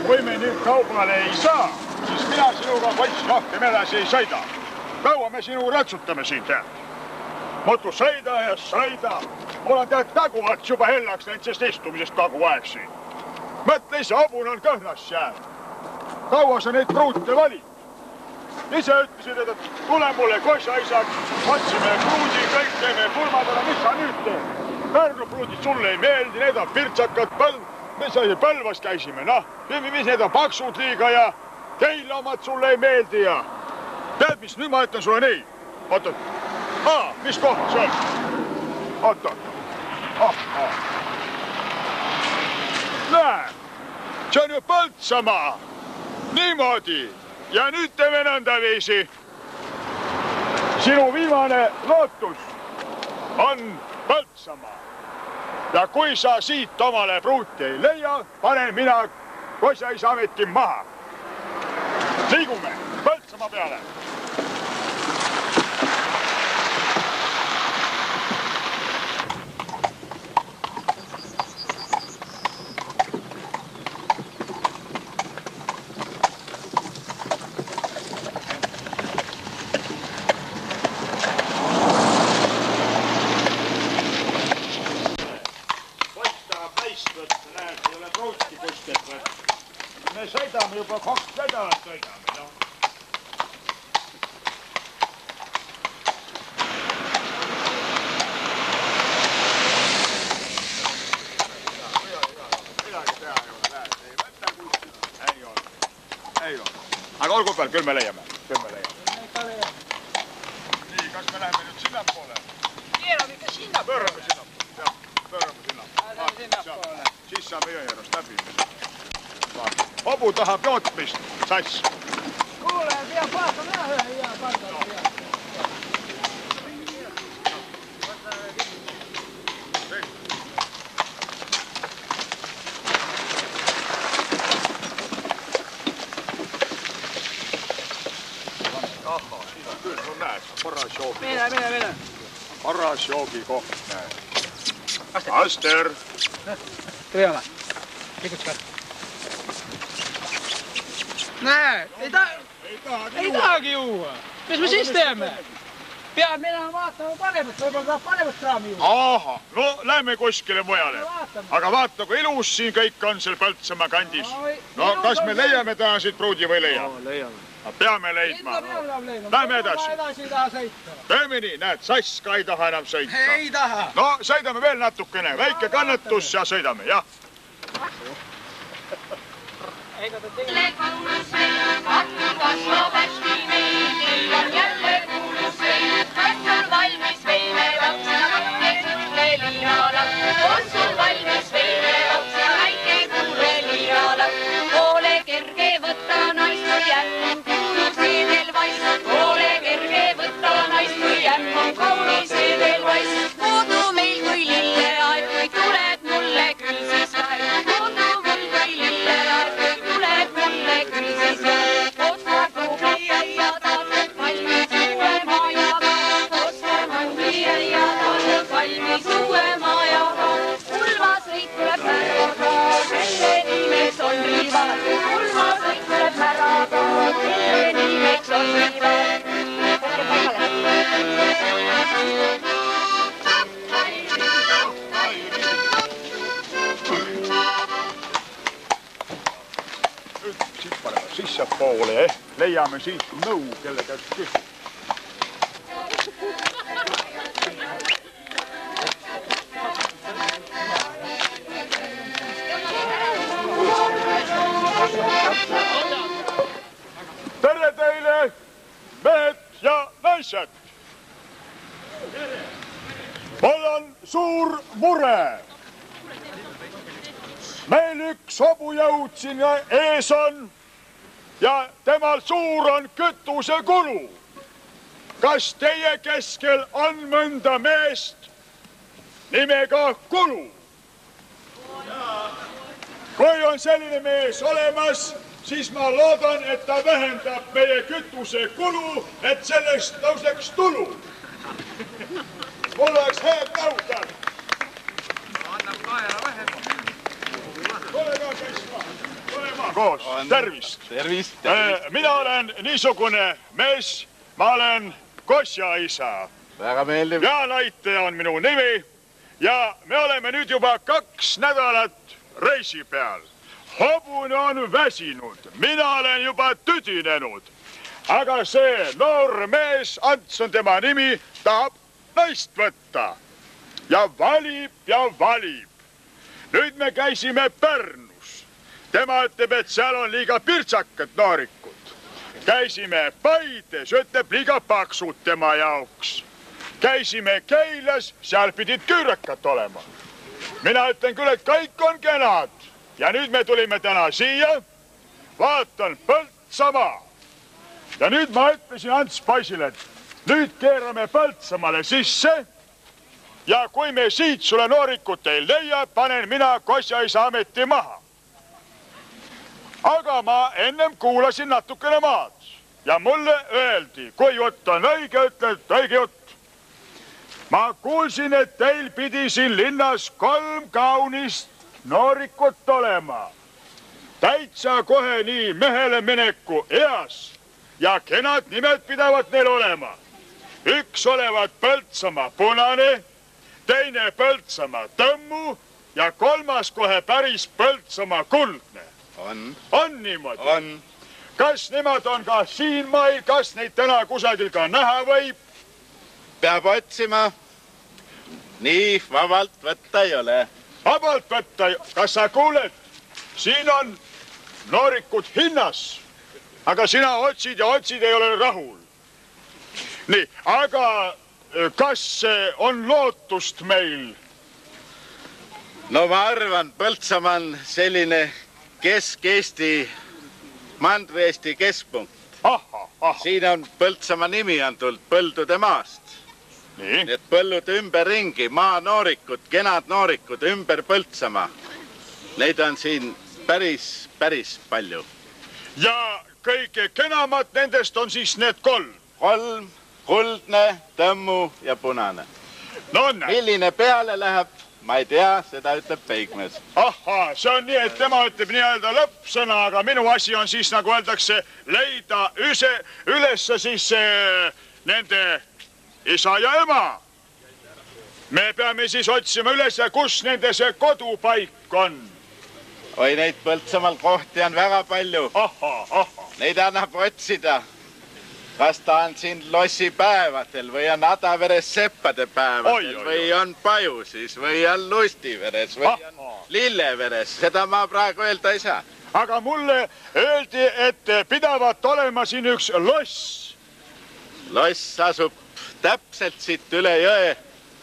kui me nüüd kaubale ei saa, siis mina sinuga poiss rohkem edasi ei sõida. Kaua me sinu ratsutame siin tead. Mutu sõida ja sõida. Mul on tead taguaks juba hellaks läinud sest istumisest kogu aeg siin. Mõtle ise, hobun on kõhnas jäänud. Kaua sa neid pruute valid? Ise ütlesid, et tule mulle koša isaks, otsime pruudi, kõik teeme pulmadele, mis sa nüüd teed? Pärnu pruudid sulle ei meeldi, need on pirtsakad põlv. Me sai Põlvas käisime, noh, mis need on paksud liiga ja teile omad sulle ei meeldi ja tead, mis nüüd ma ütlen sulle nii? Oot, mis koht see on? Oot. Näe, see on ju Põltsamaa. Niimoodi. Ja nüüd teeme nõndaviisi. Sinu viimane lootus on Põltsamaa. Ja kui sa siit omale pruuti ei leia, panen mina kosaisa ameti maha. Liigume Põltsamaa peale. Me sõidame juba 2 nädalat sõidame, noh. Midagi teha ei ole, näed, ei võtta kuskil. Ei ole. Aga olgu peal, küll me leiame. Nii, kas me läheme nüüd sinnapoole? Keerame ikka sinnapoole. Pöörame sinnapoole. Siis saame Jõejuurest läbi. Hobu tahab jootmist, sass. Kuule, peab vaatama ära ühe hea pardale. Ahha, siin on küll, no näed, paras joogi. Mine. Paras joogi koht, näed. Aster. Tule ole. Likuts ka. Näe, ei tahagi juua. Mis me siis teeme? Peab minema vaatama paremat, võib-olla tahab paremat kraami juua. Aha, no lähme kuskile mujale. Aga vaata, kui ilus siin kõik on seal Põltsamaa kandis. No kas me leiame täna siit pruudi või leiame? Peame leidma. Lähme edasi. Teeme nii, näed, sass ka ei taha enam sõita. Ei taha. No sõidame veel natukene, väike kannatus ja sõidame, jah. Kuulus veid, katku kasvab hästi meil, meil on jälle kuulus veid, kas on valmis veine laps ja väike kuule liinalaps, on sul valmis veine laps ja väike kuule liinalaps, ole kerge võtta naist või ämm on kuulus edel vaiss, ole kerge võtta naist või ämm on kaunis edel vaiss, muudu meil kui lilleaed, kui tuleb mulle küll siis vähe, muudu mul kui lilleaed, küll siis otsa kuubi ja tahtnud valmis uue majaga, otsa kuubi ja tahtnud valmis uue majaga. Ulvasõit tuleb märaga, kelle nimeks on Riivad. Ulvasõit tuleb märaga, kelle nimeks on Riivad. Sissepoole, leiame siit nõu, kelle käest küsida. Tere teile, mehed ja naised! Mul on suur mure. Meil üks hobujõud siin ees on ja temal suur on kütusekulu. Kas teie keskel on mõnda meest nimega Kulu? Kui on selline mees olemas, siis ma loodan, et ta vähendab meie kütusekulu, et sellest tõuseks tulu. Mul oleks head nõudad. Annab kaela vähem. Tule ka käisma. Tule ma. koos. Tervist. Tervist. Mina olen niisugune mees, ma olen Kosja isa. Väga meeldiv. Ja näitaja on minu nimi ja me oleme nüüd juba 2 nädalat reisi peal. Hobune on väsinud, mina olen juba tüdinenud. Aga see noor mees, Ants on tema nimi, tahab naist võtta. Ja valib ja valib. Nüüd me käisime Pärnus. Tema ütleb, et seal on liiga pirtsakad noorikud. Käisime Paides, ütleb liiga paksud tema jaoks. Käisime Keilas, seal pidid küürakad olema. Mina ütlen küll, et kõik on kenad. Ja nüüd me tulime täna siia. Vaatan Põltsamaa. Ja nüüd ma ütlesin Ants poisile, et nüüd keerame Põltsamaale sisse. Ja kui me siit sulle noorikut ei leia, panen mina Kosja isa ameti maha. Aga ma ennem kuulasin natukene maad. Ja mulle öeldi, kui jutt on õige, ütled õige jutt. Ma kuulsin, et teil pidi siin linnas 3 kaunist noorikut olema. Täitsa kohe nii mehele mineku eas ja kenad nimed pidavad neil olema. Üks olevat Põltsamaa punane, teine Põltsamaa tõmmu ja 3. kohe päris Põltsamaa kuldne. On niimoodi? On. Kas nemad on ka siin mail, kas neid täna kusagil ka näha võib? Peab otsima. Nii vabalt võtta ei ole. Vabalt võtta, kas sa kuuled? Siin on noorikud hinnas, aga sina otsid ja otsid ei ole rahul. Nii, aga kas on lootust meil? No ma arvan, Põltsamaa on selline Kesk-Eesti, Mandri-Eesti keskpunkt. Siin on Põltsamaa nimi on tulnud Põldude maast. Nii. Et põllud ümber ringi, maanoorikud, kenad noorikud ümber Põltsamaa. Neid on siin päris palju. Ja kõige kenamad nendest on siis need 3? 3, kuldne, tõmmu ja punane. No näe. Milline peale läheb, ma ei tea, seda ütleb Peigmees. See on nii, et tema ütleb nii-öelda lõppsõna, aga minu asi on siis, nagu öeldakse, leida ülesse siis nende isa ja ema. Me peame siis otsima üles, kus nende see kodupaik on. Oi, neid Põltsamaal kohti on väga palju. Neid annab otsida. Kas ta on siin lossipäevadel või on Adaveres seppade päevadel või on Pajusis või on Lustiveres või on Lilleveres. Seda ma praegu öelda ei saa. Aga mulle öeldi, et pidavat olema siin üks loss. Loss asub täpselt siit üle jõe.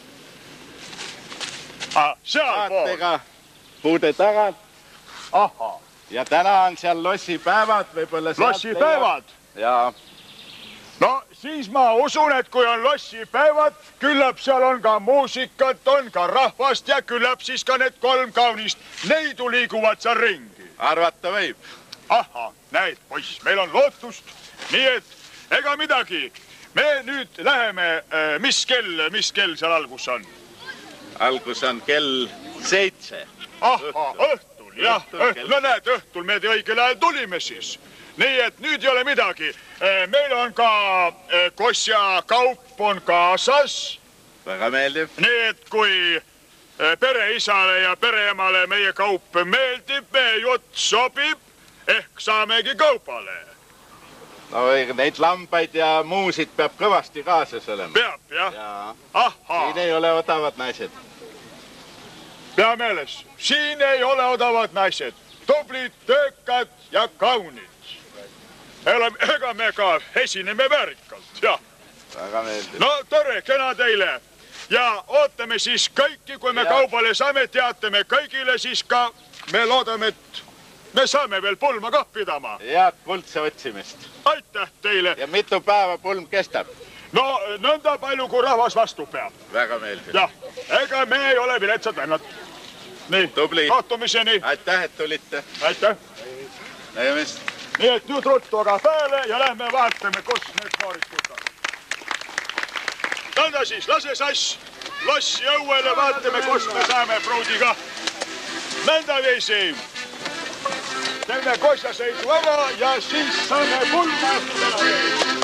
Saatega puude tagant. Ja täna on seal lossipäevad. Lossipäevad? Jaa. No siis ma usun, et kui on lossipäevad, küllap seal on ka muusikat, on ka rahvast ja küllap siis ka need 3 kaunist neidu liiguvad seal ringi. Arvata võib. Näed, poiss, meil on lootust. Nii et ega midagi. Me nüüd läheme, mis kell seal algus on? Algus on kell 7. Õhtul, jah. No näed, õhtul me õigel ajal tulime siis. Nii et nüüd ei ole midagi. Meil on ka Kosja kaup on kaasas. Väga meeldiv. Nii et kui pereisale ja pereemale meie kaup meeldib, meie jutt sobib, ehk saamegi kaupale. No neid lambaid ja muusid peab kõvasti kaasas olema. Peab, jah? Siin ei ole odavad naised. Pea meeles, siin ei ole odavad naised. Tublid, töökad ja kaunid. Ega me ka esineme väärikalt, jah. Väga meeldiv. No tore, kena teile. Ja ootame siis kõiki, kui me kaubale saame, teatame kõigile, siis ka me loodame, et me saame veel pulma kah pidama. Head kuldse otsimist. Aitäh teile. Ja mitu päeva pulm kestab? No nõnda palju, kui rahvas vastu peab. Väga meeldiv. Jah, ega me ei ole viletsad vennad. Nii, tubli. Kohtumiseni. Aitäh, et tulite. Aitäh. Nägemist. Nii et nüüd ruttu aga peale ja lähme vaatame, kus need noorikud on. Nõnda siis, lase sass lossi õuele, vaatame, kus me saame pruudiga. Nõnda viisi. teeme kossaseisu ära ja siis saame pulmaastud ära teha.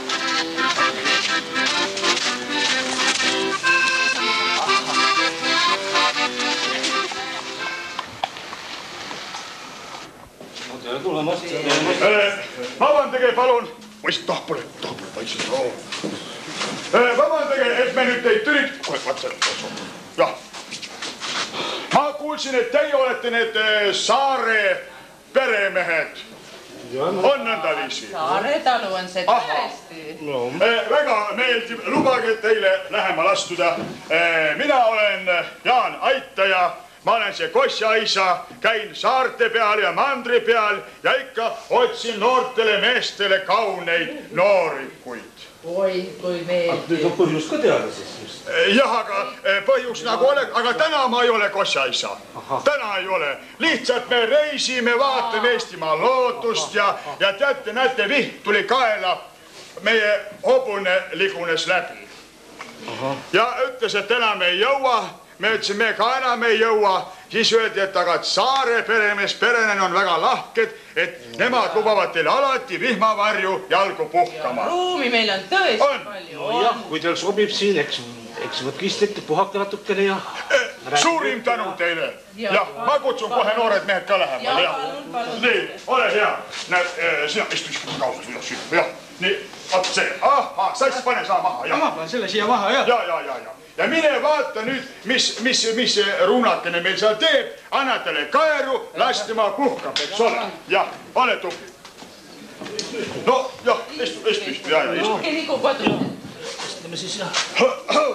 Vabandage palun, võist tahpole paisib. Vabandage, et me nüüd teid türid... Kohe, jah. Ma kuulsin, et teie olete need Saare peremehed. On nõndaviisi? Saare talu on see tõesti. Väga meeldib, lubage teile lähemal astuda. Mina olen Jaan Aitaja. Ma olen see Kosja-isa, käin saarte peal ja mandri peal ja ikka otsin noortele meestele kauneid noorikuid. Oi, kui meeldib. Nüüd on põhjus ka teada siis. Jah, aga põhjus nagu ole, aga täna ma ei ole Kosja-isa. Täna ei ole. Lihtsalt me reisime, vaatame Eestimaa loodust ja teate, näete, viht tuli kaela. Meie hobune ligunes läbi. Ja ütles, et enam ei jõua. Me ütlesime, me ka enam ei jõua, siis öeldi, et aga Saare peremees perenen on väga lahked, et nemad lubavad teile alati vihmavarju jalgu puhkama. Ruumi meil on tõesti palju. Jah, kui teil sobib siin, eks võtke istet ja puhake natukene ja... Suurim tänu teile. Jah, ma kutsun kohe noored mehed ka lähemale. Palun. Nii, ole hea. Näed, sina istu kausas. Jah, nii, vaata see. Sass, pane saa maha. Ma panen selle siia maha, jah. Ja. Ja mine vaata nüüd, mis ruunakene meil seal teeb, anna talle kaeru, las tema puhkab, eks ole. Jah, ole tubli. No, jah, istu, ja. Rohke ligu kodu. Istame siis, jah.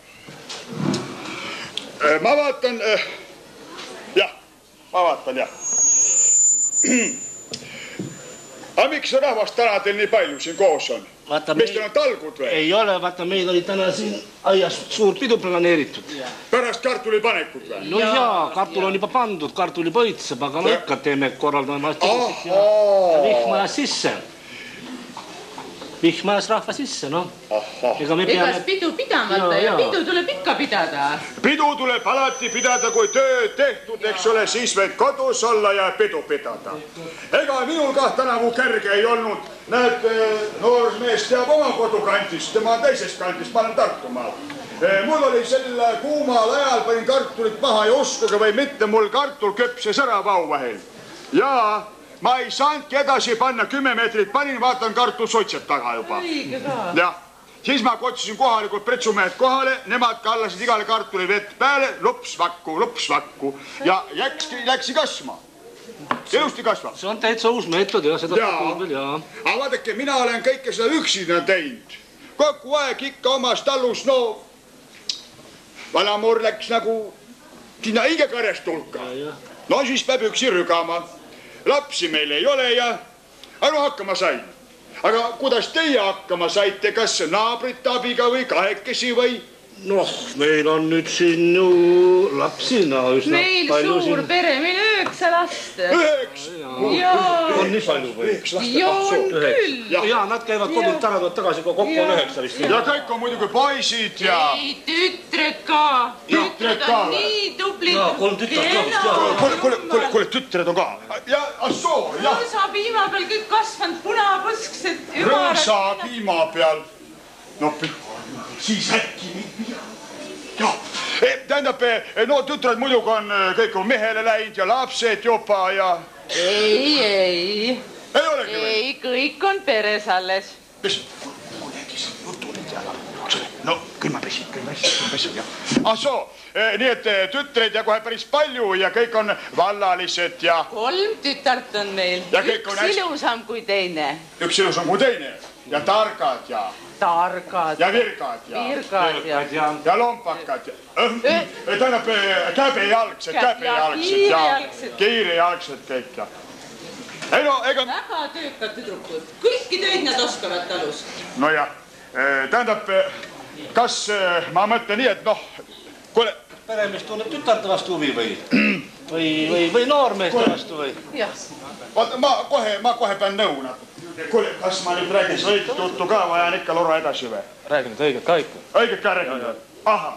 Ma vaatan, jah. Aga miks rahvast täna teil nii palju siin koos on? Mis teil on talgud või? Ei ole, vaata, meil oli täna siin aias suur pidu planeeritud. Pärast kartulipanekut või? No jaa, kartul on juba pandud, kartuli põitseb, aga no ikka teeme, korraldame ja vihmajas sisse. Vihmajas rahva sisse, noh. Egas pidu pidamata ja pidu tuleb ikka pidada. Pidu tuleb alati pidada, kui töö tehtud, eks ole, siis võid kodus olla ja pidu pidada. Ega minul ka tänavu kerge ei olnud. Näed, noor mees teab oma kodukantist, tema on teisest kantist, ma olen Tartumaal. Mul oli sel kuumal ajal, panin kartulit maha ja uskuge või mitte, mul kartul köpses ära vau vahel. Jaa, ma ei saanudki edasi panna, 10 meetrit panin, vaatan kartul soitsed taga juba. Õige ka. Jah, siis ma kotsisin kohalikud pretsumehed kohale, nemad kallasid igale kartuli vett peale, lups vakku ja läksi kasvama. Ilusti kasvab. See on täitsa uus meetod ja seda veel, jaa. Aga vaadake, mina olen kõike seda üksina teinud. Kogu aeg ikka omas talus, no vanamur läks nagu sinna hiigekarjast hulka. No siis peab üksi rügama. Lapsi meil ei ole ja hakkama sain. Aga kuidas teie hakkama saite, kas naabrite abiga või kahekesi või? Noh, meil on nüüd siin ju lapsina üsna meil palju suur pere, meil 9 last. 9? On nii palju või? On küll. Jaa, nad käivad kodult ära, tuleb tagasi, kokku on 9 vist. Ja kõik on muidugi poisid ja... Ei, tütred ka. Tütred on nii tublid. Jaa, 3 tütred ka vist, jaa. Kuule, tütred on ka. Ja soo, jah. Rõõsa piima peal kõik kasvanud punapõsksed. Rõõsa piima peal. No, siis äkki jah, tähendab, no tütred muidugi on kõik on mehele läinud ja lapsed juba ja... Ei. Ei olegi või? Ei, kõik on peres alles. Mis? Kuidagi see jutu nüüd jälle. No, küll ma pesin, jah. Soo, nii et tütreid ja kohe päris palju ja kõik on vallalised ja... 3 tütart on meil. Üks ilusam kui teine. Üks ilusam kui teine ja targad ja... Targad. Ja virkad ja lompakad. Tähendab, käbejalgsed ja kiirejalgsed kõik ja... Ei no, ega... Väga töökad tüdrukud. Kõiki töid nad oskavad talus. No jah, tähendab, kas ma mõtlen nii, et noh... Kuule... Peremees tunneb tütarte vastu huvi või noormeeste vastu või? Jah. Vaata, ma kohe pean nõu natuke. Kuule, kas ma nüüd räägin õiget juttu ka või ajan ikka loro edasi või? Räägin nüüd õiget ka ikka. Õiget ka räägin või? Aha.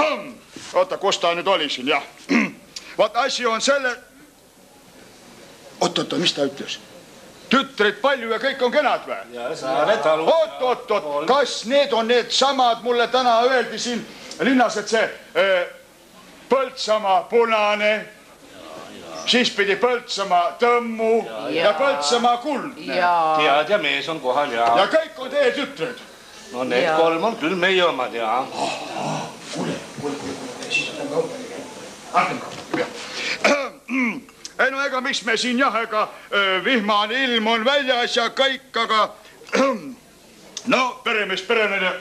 Oota, kus ta nüüd oli siin, jah. Vaata, asi on selle... Oot, mis ta ütles? Tütreid palju ja kõik on kenad või? Oot, kas need on need samad, mulle täna öeldi siin linnas, et see Põltsamaa punane, siis pidi Põltsamaa tõmmu ja Põltsamaa kuldne. Tead ja mees on kohal ja... Ja kõik on teie tütred? No need kolm on küll meie omad ja... Kuule, siis on ei no ega mis me siin jah, ega vihmane ilm on väljas ja kõik, aga no peremees, peremees,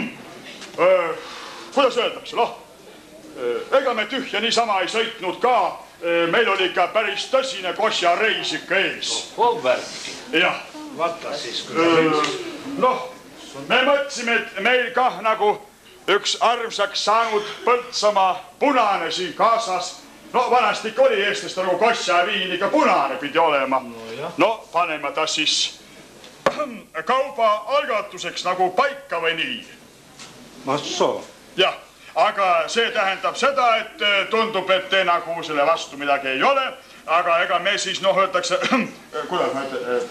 kuidas öeldakse, noh, ega me tühja niisama ei sõitnud ka, meil oli ikka päris tõsine kosjareis ikka ees. Jah. Vaata siis, kui noh, me mõtlesime, et meil kah nagu üks armsaks saanud Põltsamaa punane siin kaasas. No vanasti ikka oli eestlaste nagu kosja ja viin ikka punane pidi olema. No paneme ta siis kauba algatuseks nagu paika või nii. Massoo. Jah, aga see tähendab seda, et tundub, et te nagu selle vastu midagi ei ole. Aga ega me siis, noh, öeldakse, kuidas ma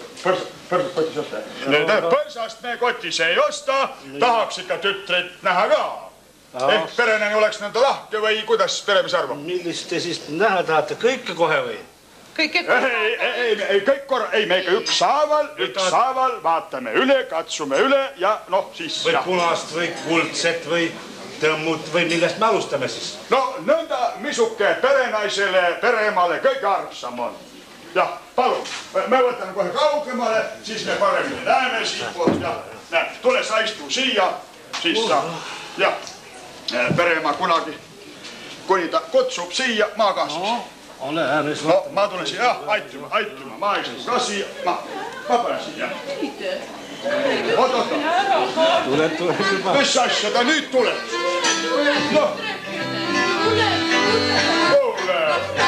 ütlen, põrsast me kotis ei osta, tahaks ikka tütreid näha ka. Ehk pereneni oleks nõnda lahke või kuidas peremees arvab? Millist te siis näha tahate? Kõike kohe või? Kõike ei, kõik korra, ei, me ikka ükshaaval vaatame üle, katsume üle ja noh, siis... Või punast või kuldset või tõmmut või millest me alustame siis? No nõnda misuke perenaisele, pereemale kõige armsam on. Jah, palun, me võtame kohe kaugemale, siis me paremini näeme siitpoolt ja näe, tule sa istu siia, siis sa, jah. Pereema kunagi, kuni ta kutsub siia, ma ka siis. Ole ääres. No, ma tulen siia, jah, aituma, ma istun ka siia, ma panen siia. Oot. Tuleb juba. Mis asja ta nüüd tuleb? Noh. Kuule.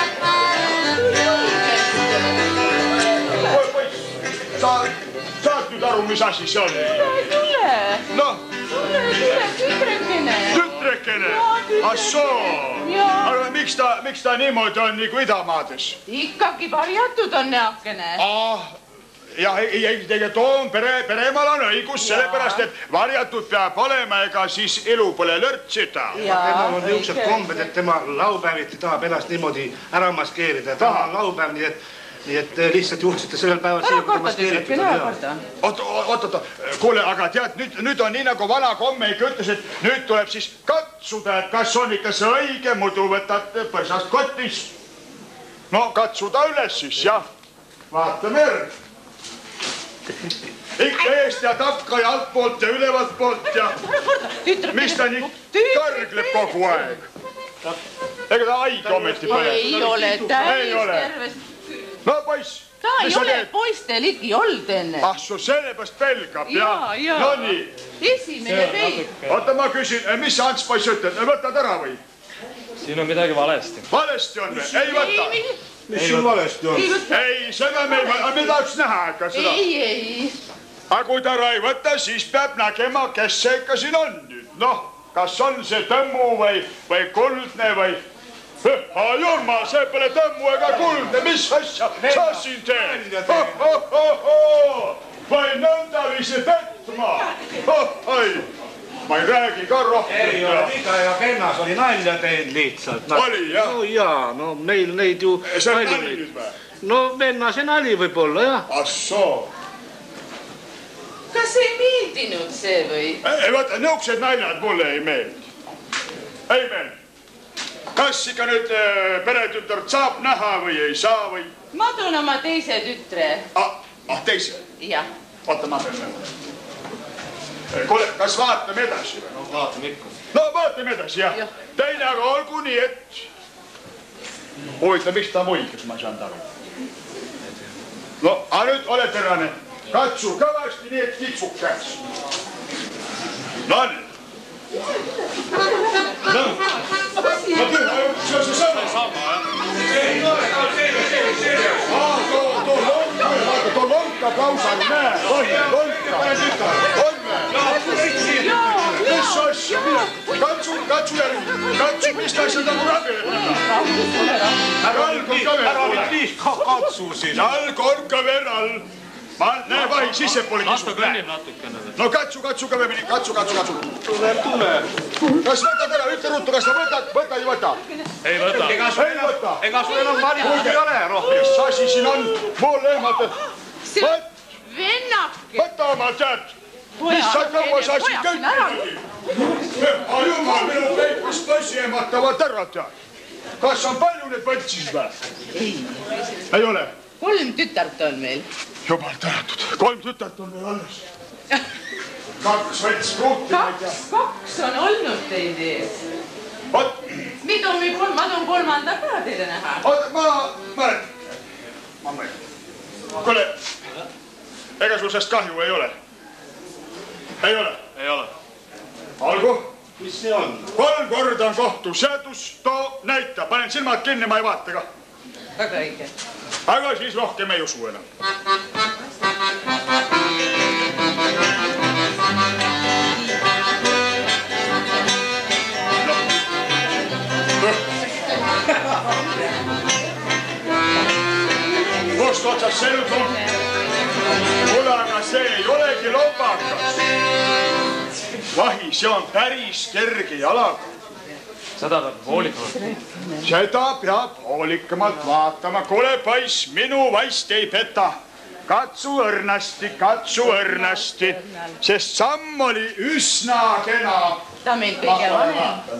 Oi, poiss, saad nüüd aru, mis asi see on? Tule. Noh. Tütrekene. Tütrekene? Assoo. Aga miks ta niimoodi on nagu idamaades? Ikkagi varjatud on neakene. Jah, ei, tegelikult on, pereemal on õigus, sellepärast, et varjatud peab olema, ega siis elu pole lörtsida. Temal on niisugused kombed, et tema laupäeviti tahab ennast niimoodi ära maskeerida. Taha on laupäev, nii et lihtsalt juhusite sellel päeval ära korda tüdrekene, ära korda. Oot, kuule, aga tead, nüüd on nii nagu vana komme ikka ütles, et nüüd tuleb siis katsuda, et kas on ikka see õige, muidu võtad põrsast kotis. No katsuda üles siis, jah. Vaatame järg. Ikka eest ja takka ja altpoolt ja ülevalt poolt ja... Mis ta nii kõrgleb kogu aeg? Ega ta haige ometi põle? Ei ole täis tervest. No poiss. Ta ei ole poiste ligi olnud enne. Ah, su sellepärast pelgab, jah? No nii. Esimene veid. Oota, ma küsin, mis sa Ants poiss ütled, võtad ära või? Siin on midagi valesti. Valesti on või? Ei võta. Mis siin valesti on? Ei, seda me tahaks näha ikka seda. Ei. Aga kui ta ära ei võta, siis peab nägema, kes see ikka siin on nüüd. Noh, kas on see tõmmu või kuldne või... Jumal, see pole tõmmu ega kuldne, mis asja sa siin teed? Või nõndaviisi petma? Ma ei räägi ka rohkem. Ei ole viga ja kennas oli nalja teinud lihtsalt. Oli, jah? No jaa, no meil neid ju... See on nali nüüd või? No venna see nali võib olla, jah. Assoo. Kas ei meeldinud see või? Ei, vaata, nõuksed naljad mulle ei meeldi. Ei meeldi. Kas ikka nüüd peretütart saab näha või ei saa või? Ma toon oma teise tütre. Teise? Jah. Vaata, ma pean näha. Kuule, kas vaatame edasi või? No vaatame ikka. No vaatame edasi, jah. Teine aga olgu nii, et... Huvitav, miks ta muigas, ma ei saanud aru. No, aga nüüd ole terane. Katsu kõvasti nii, et kitsuk käes. No nii. No, see on see sama, jah? Too lonka klausa, näe, lonka. Mis mis asja? Katsu järgi. Katsu, mis ta asja nagu rabeleda? Ära nüüd liiht katsu siis. Jalg on kõveral. Ma näe vahi sissepoole kisu. Lasta kõnnib natukene. No katsu kõvemini. Katsu. Tuleb. Kas võtad ära? Ütle ruttu, kas sa võtad? Võta ei võta? Ei võta. Ega sul enam valida ei ole rohkem. Mis asi siin on? Mul lehmad. Vennake. Võta oma tead. Mis sa kaua sa siin kõik midagi? Jumal, minu peikust passi ematavad ära tead. Kas on palju neid võtsis või? Ei ole? 3 tütart on meil. Jumal tänatud. 3 tütart on veel alles. 2 võts kruuti. 2 on olnud teid ees. Oot. Ma toon 3. ka teile näha. Oot, ma mõtlen. Kuule, ega sul sest kahju ei ole? Ei ole? Ei ole. Olgu. Mis see on? 3 korda on kohtuseadus, too näita. Panen silmad kinni, ma ei vaata ka. Väga õige. Aga siis rohkem ei usu enam. Kust otsast see nüüd on? Kuule, aga see ei olegi lopakas. Vahi, see on päris kerge jalaga. Seda peab hoolikamalt. Seda peab hoolikamalt vaatama. Kuule, poiss, minu vaist ei peta. Katsu õrnasti, sest samm oli üsna kena. Ta meil kõige vanem.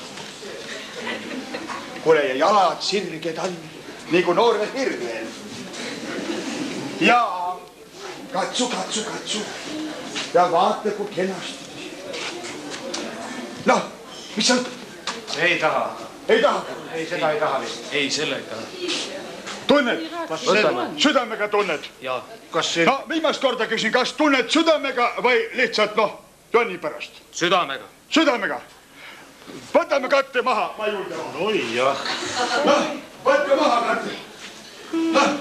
Kuule, ja jalad sirged all, nagu noorel hirvel. Ja katsu. Ja vaata, kui kenasti. Noh, mis sa ütled? Ei taha. Ei taha? Ei, seda ei taha vist. Ei, selle ei taha. Tunned? Võtame. Südamega tunned? Jaa. Kas see... No, viimast korda küsin, kas tunned südamega või lihtsalt, jonni pärast? Südamega. Südamega. Võtame katte maha, ma juurde olen. Oi, jah. Noh, võtke maha katte. Noh.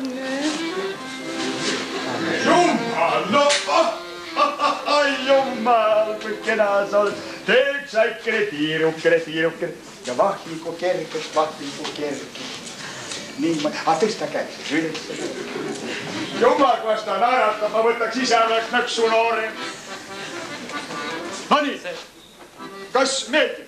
Jumal, jumal, kui kena sa oled. Teeks äikene tiirukene. Ja vahviku kergest. Niimoodi, tõsta käest üles. Jumal, kuidas ta naeratab, ma võtaks ise oleks nõksu noori. No nii, kas meeldib?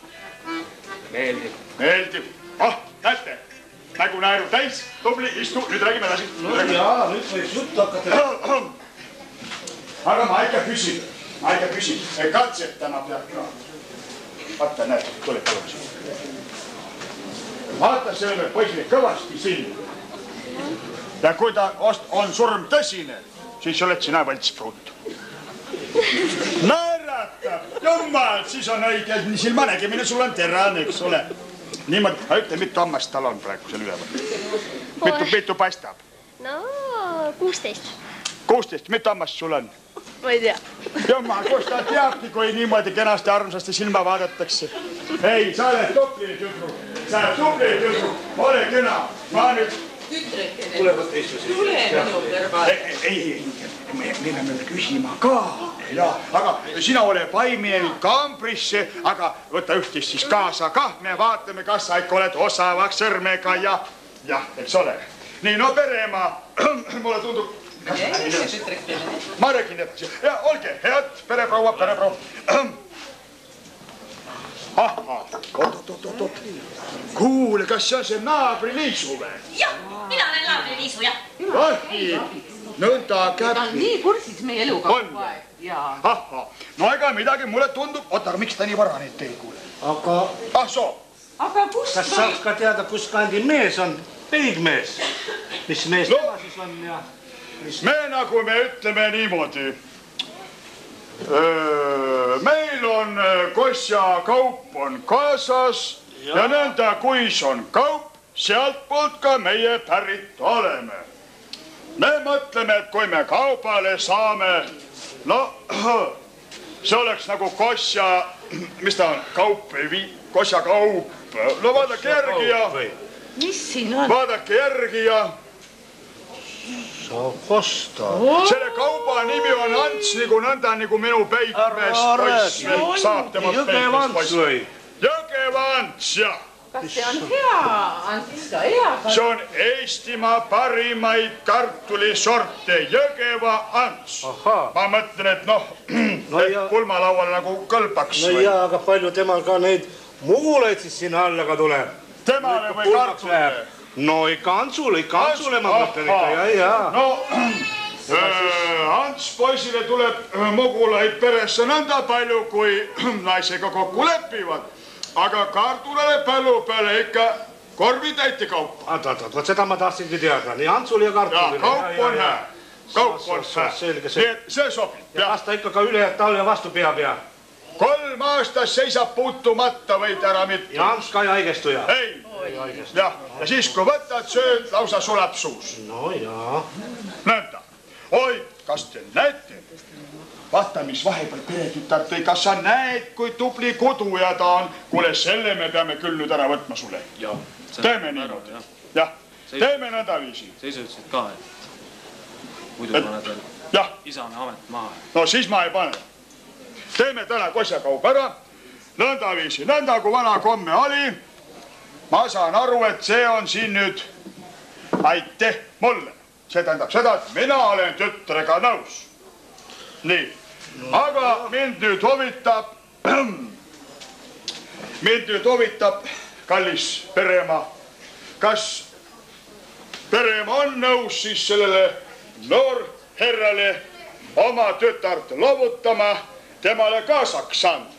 Meeldib. Näete, nägu naeru täis, tubli, istu, nüüd räägime edasi. Jaa, nüüd võiks jutt hakata. Aga ma ikka küsin, katsetama peab ka. Vaata, näed, tuleb tulemas. Vaata sellele poisile kõvasti silma. Ja kui ta on surm tõsine, siis oled sina võltspruut. Naeratab, jumal, siis on õige, silma nägemine sul on terane, eks ole. Niimoodi, ütle, mitu hammast tal on praegu seal üleval? Mitu paistab? No, 16. 16, mitu hammast sul on? Ma ei tea. Jumal, kus ta teabki, kui niimoodi kenasti armsasti silma vaadatakse. Ei, sa oled tubli tüdruk. Ole kena. Ma nüüd... Tule võtta istu siis. Tule minu kõrval. Ei, me peame küsima ka. Aga sina ole paimine nüüd kambrisse, aga võta ühtist siis kaasa kah. Me vaatame, kas sa ikka oled osavaks sõrmega ja, eks ole. Nii, no pereema, mulle tundub... Ma räägin edasi. Ja olge head, pereproua. Oot. Kuule, kas see on see naabri Liisu või? Jah, mina olen naabri Liisu, jah. Vahi, nõnda käbi. Ta on nii kursis meie eluga. On. No ega midagi mulle tundub. Oota, aga miks ta nii vara neid teil kuule? Aga... Aga kus... Kas saaks ka teada, kus kandi mees on? Peigmees. Mis mees tema siis on ja... Me nagu me ütleme niimoodi. Meil on Kosja kaup on kaasas ja nõnda, kuis on kaup, sealtpoolt ka meie pärit oleme. Me mõtleme, et kui me kaubale saame, no see oleks nagu Kosja, mis ta on, kaup või Kosja kaup. No vaadake järgi ja... Mis siin on? Vaadake järgi ja... Kosta. Selle kauba nimi on Ants nagu nõnda nagu minu peitmeest poiss saab temast peitmeest poiss. Jõgeva Ants, jah. Kas see on hea, Ants, ka hea? See on Eestimaa parimaid kartulisorte, Jõgeva Ants. Ma mõtlen, et et pulmalaual nagu kõlpaks. No jaa, aga palju temal ka neid mugulaid siis sinna alla ka tuleb? Temale või kartulile? No ikka Antsule ma mõtlen ikka, jaa. No, Ants poisile tuleb mugulaid peresse nõnda palju, kui naisega kokku lepivad. Aga kartulele põllu peale ikka korvi täiti kaupa. Vot seda ma tahtsingi teada, nii Antsule ja kartulile. Kaup on hää, kaup on hää. Nii et see sobib. Ja kas ta ikka ka üle talve vastu peab ja? 3 aastas seisab puutumata, võid ära mitte. Ja Ants ka ei haigestu ja? Ei. Ja siis kui võtad sööd, lausa sulab suus. No jaa. Nõnda. Oi, kas te näete? Vaata, mis vahepeal peretütar tõi. Kas sa näed, kui tubli koduja ta on? Kuule, selle me peame küll nüüd ära võtma sulle. Teeme niimoodi. Jah, teeme nõnda viisi. Sa ise ütlesid ka, et muidu paned veel isane amet maha. No siis ma ei pane. Teeme täna kosjakaup ära. Nõnda viisi. Nõnda kui vana komme oli. Ma saan aru, et see on siin nüüd aitäh mulle. See tähendab seda, et mina olen tütrega nõus. Nii, aga mind nüüd huvitab, kallis Peremaa, kas Peremaa on nõus siis sellele noorherrale oma tütart loovutama, temale kaasaks saanud?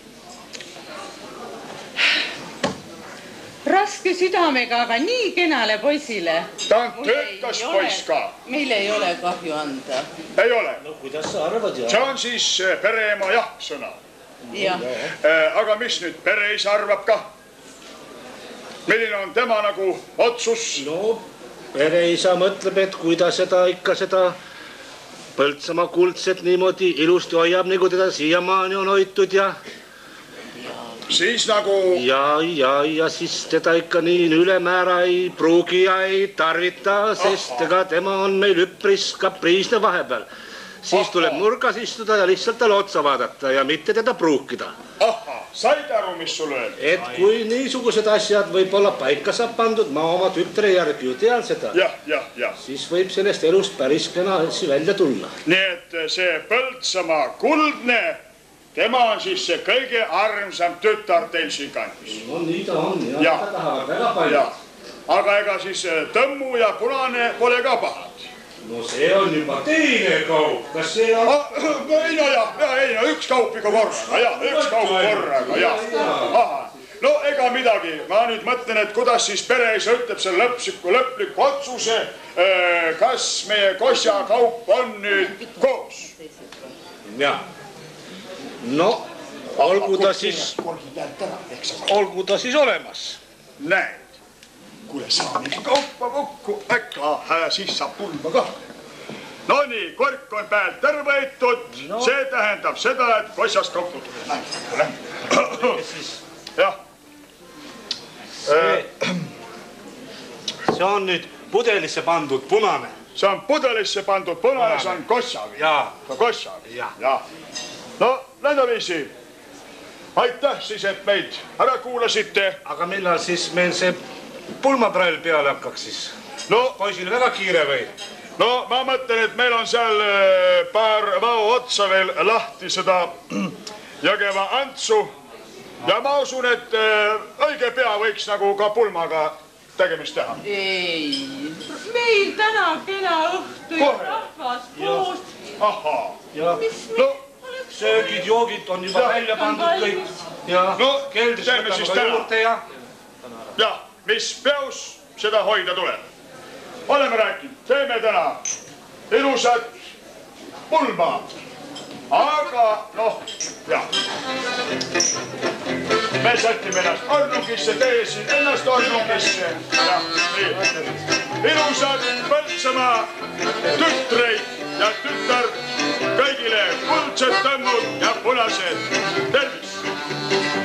Raske südamega, aga nii kenale poisile. Ta on töökas poiss ka. Meil ei ole kahju anda. Ei ole? No kuidas sa arvad ja? See on siis Peremaa jah-sõna. Jah. Aga mis nüüd pereisa arvab ka? Milline on tema nagu otsus? No pereisa mõtleb, et kui ta seda Põltsamaa kuldset niimoodi ilusti hoiab, nagu teda siiamaani on hoitud ja... Siis nagu... Ja siis teda ikka nii ülemäära ei pruugi ja ei tarvita, sest ega tema on meil üpris kapriisne vahepeal. Siis tuleb nurgas istuda ja lihtsalt talle otsa vaadata ja mitte teda pruukida. Ahah, said aru, mis sul öeldi? Et kui niisugused asjad võib-olla paika saab pandud, ma oma tütre järgi ju tean seda. Jah. Siis võib sellest elust päris kena asju välja tulla. Nii et see Põltsamaa kuldne, tema on siis see kõige armsam tütar teil siin kandis. No nii ta on, ja ta tahavad väga palju. Aga ega siis tõmmu ja punane pole ka pahad. No see on juba teine kaup, kas see on... Ei, üks kaup ikka korraga, No ega midagi, ma nüüd mõtlen, et kuidas siis pereisa ütleb selle lõpliku otsuse, kas meie kosja kaup on nüüd koos. Jah. No, olgu ta siis olemas. Näed, kuule saamegi kaupa kokku, äkka siis saab pulma ka. No nii, kork on pealt terveitud, see tähendab seda, et kossast kaup tuleb. Jah. See on nüüd pudelisse pandud punane. See on pudelisse pandud punane, see on kossavi. Kossavi, jah. No, nõnda viisi. Aitäh siis, et meid ära kuulasite. Aga millal siis meil see pulmaprall peale hakkaks siis? No, poisil väga kiire või? No, ma mõtlen, et meil on seal paar vao otsa veel lahti seda Jõgeva Antsu. Ja ma usun, et õige pea võiks nagu ka pulmaga tegemist teha. Ei, meil täna kena õhtu ja rahvas koos. Ahhaa. Söögid, joogid on juba välja pandud kõik. No, teeme siis täna. Ja, mis peus seda hoida tuleb. Oleme rääkinud, teeme täna ilusat pulma. Aga, noh, jah. Me sätime ennast Arnugisse, teie siin ennast Arnugisse. Ilusad Põltsamaa tütreid ja tütar kõigile kuldsed tõmmud ja punased. Tervis!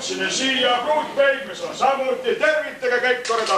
jõudsime siia Pruutpäid, mis on samuti. Tervitage kõik korda.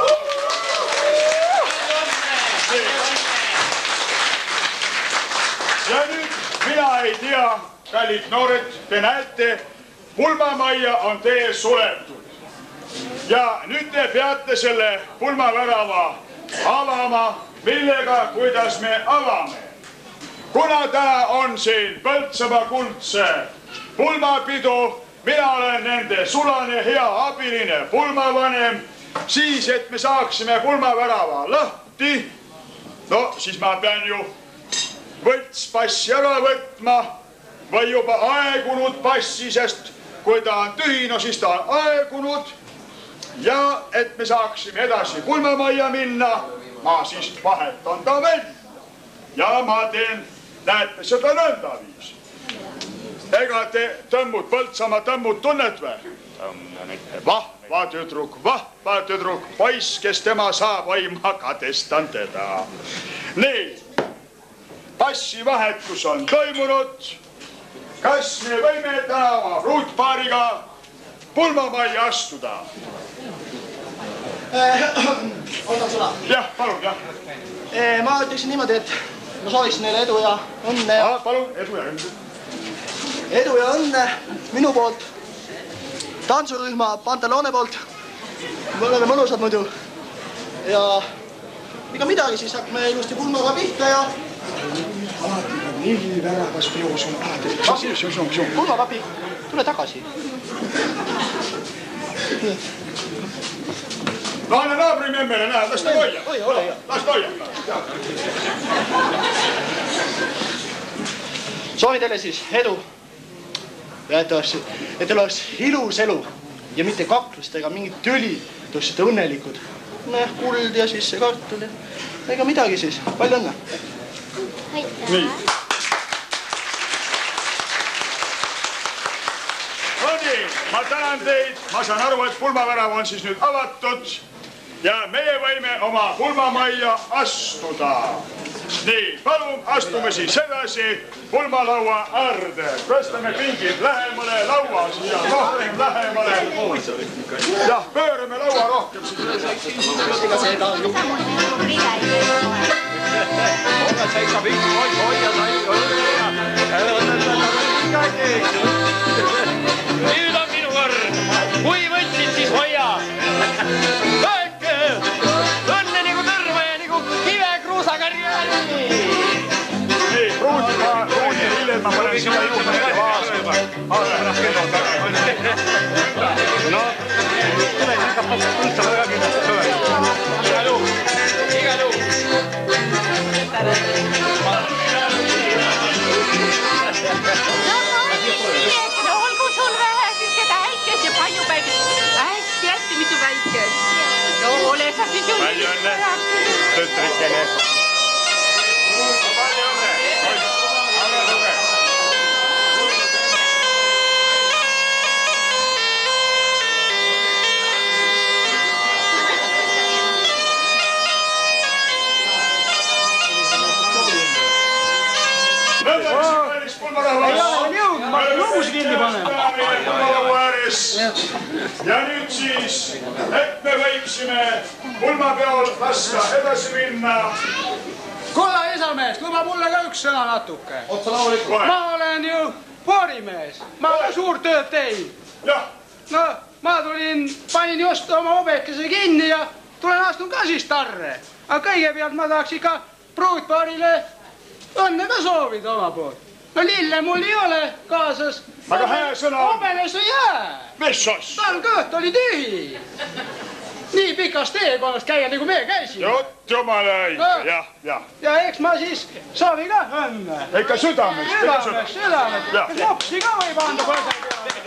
Ja nüüd mina ei tea, kallid noored, te näete, pulmamajja on tee suletud. Ja nüüd te peate selle pulmavärava avama, millega, kuidas me avame. Kuna täna on siin Põltsamaa kuldse pulmapidu, mina olen nende sulane hea abiline pulmavanem, siis, et me saaksime pulmavärava lahti, no siis ma pean ju võltspassi ära võtma või juba aegunud passi, sest kui ta on tühi, no siis ta on aegunud. Ja et me saaksime edasi pulmamajja minna, ma siis vahetan ta välja. Ja ma teen, näete seda nõnda viis. Ega te tõmmud, Põltsamaa tõmmud tunnet või? Vahva tüdruk, poiss, kes tema saab, oi ma kadestan teda. Nii, passivahetus on toimunud. Kas me võime täna oma pruutpaariga pulmamajja astuda? Oldan sõna. Jah, palun, jah. Ma ütleksin niimoodi, et ma sooviksin neile edu ja õnne. Palun, edu ja õnne. Edu ja õnne minu poolt, tantsurühma Pantaloone poolt. Me oleme mõnusad muidu. Ja ega midagi, siis hakkame ilusti pulmaga pihta ja... Alati on nii väravas peos on alati. Pulmapapi, tule tagasi. No anna naabri memmele, näe, las ta hoia. Ole hea. Las ta hoia. Soovin teile siis edu. Ja et teil oleks ilus elu ja mitte kaklust ega mingit tüli. Te olete õnnelikud. Näh, kuld ja siis see kartul ja ega midagi siis. Palju õnne. Aitäh. Nii. Nii, ma tänan teid. Ma saan aru, et pulmavärav on siis nüüd avatud. Ja meie võime oma pulmamajja astuda. Nii, palun astume siis edasi pulmalaua äärde. Tõstame pingid lähemale, laua siia rohkem lähemale. Jah, pöörame laua rohkem siis. Ega see ta on Nüüd on minu kord. Kui võtsid, siis hoia. Õnne nagu tõrva ja nagu kive kruusakarjääri. Nii, pruuti hiljem ma panen siia juurde vaasa. No, tule hakkab põltsama väga kindlasti. Igal juhul. Olgu sul vähe siis seda äikest ja palju päikest. Hästi mitu päikest. No ole sa siis ju... Palju õnne, tütrikene. Palju õnne. Anna tuge. Ei ole veel jõudnud, ma lumus kinni panen. Ja nüüd siis, et me võiksime pulmapeol lasta edasi minna. Kulla isamees, luba mulle ka üks sõna natuke. Otsa loomulikult. Ma olen ju poorimees, ma olen suurt tööd teinud. Jah. No, ma panin just oma obekese kinni ja astun ka siis tarre. Aga kõigepealt ma tahaks ikka pruutpaarile õnne ka soovida oma poolt. No lille mul ei ole kaasas. Aga hea sõna on. Obenes ei jää. Mis os? Tal kõht oli tühi. Nii pikas teekonnast käia nagu me käisin. Jott jumala õige, jah. Ja eks ma siis soovin ka õnne. Ikka südamest. Südamest. Kopsi ka võib anda põõsa peale.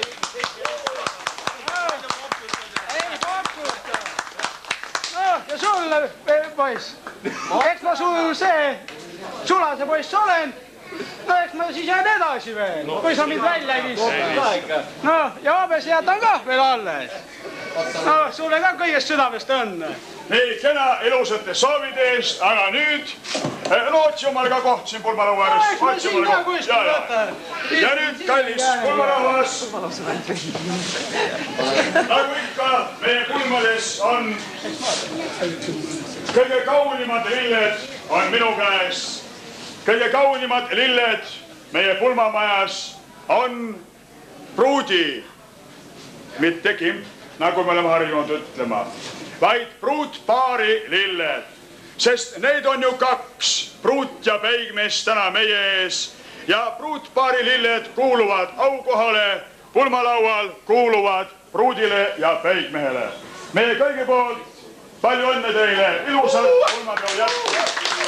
Ei pakuta. No ja sulle, poiss. Eks ma sul see sulase poiss olen. No eks ma siis jään edasi veel, kui sa mind välja ei viista. No ja hobes jätan ka veel alles. No sulle ka kõigest südamest õnne. nii kena ilusate soovide eest, aga nüüd lootsi omal ka koht siin pulmalaua ääres. Ja nüüd kallis pulmarahvas. Nagu ikka meie pulmades on kõige kaunimad lilled on minu käes. Kõige kaunimad lilled meie pulmamajas on pruudi, mitte kimp, nagu me oleme harjunud ütlema, vaid pruutpaari lilled, sest neid on ju kaks, pruut ja peigmees täna meie ees ja pruutpaari lilled kuuluvad aukohale, pulmalaual kuuluvad pruudile ja peigmehele. Meie kõigi poolt palju õnne teile, ilusat pulmapeo jätku!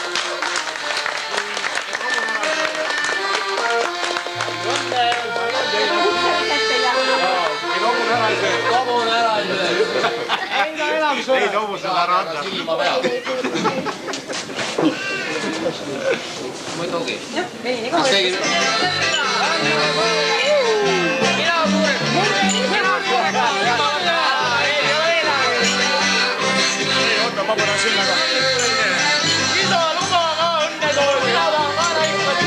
Ei tohu seda randa silma peal. Muidugi. Kas keegi... Mina suureks. Ei, oota, ma panen sinna ka. Isa luba ka õnne tool. Mina tahan ka näitada.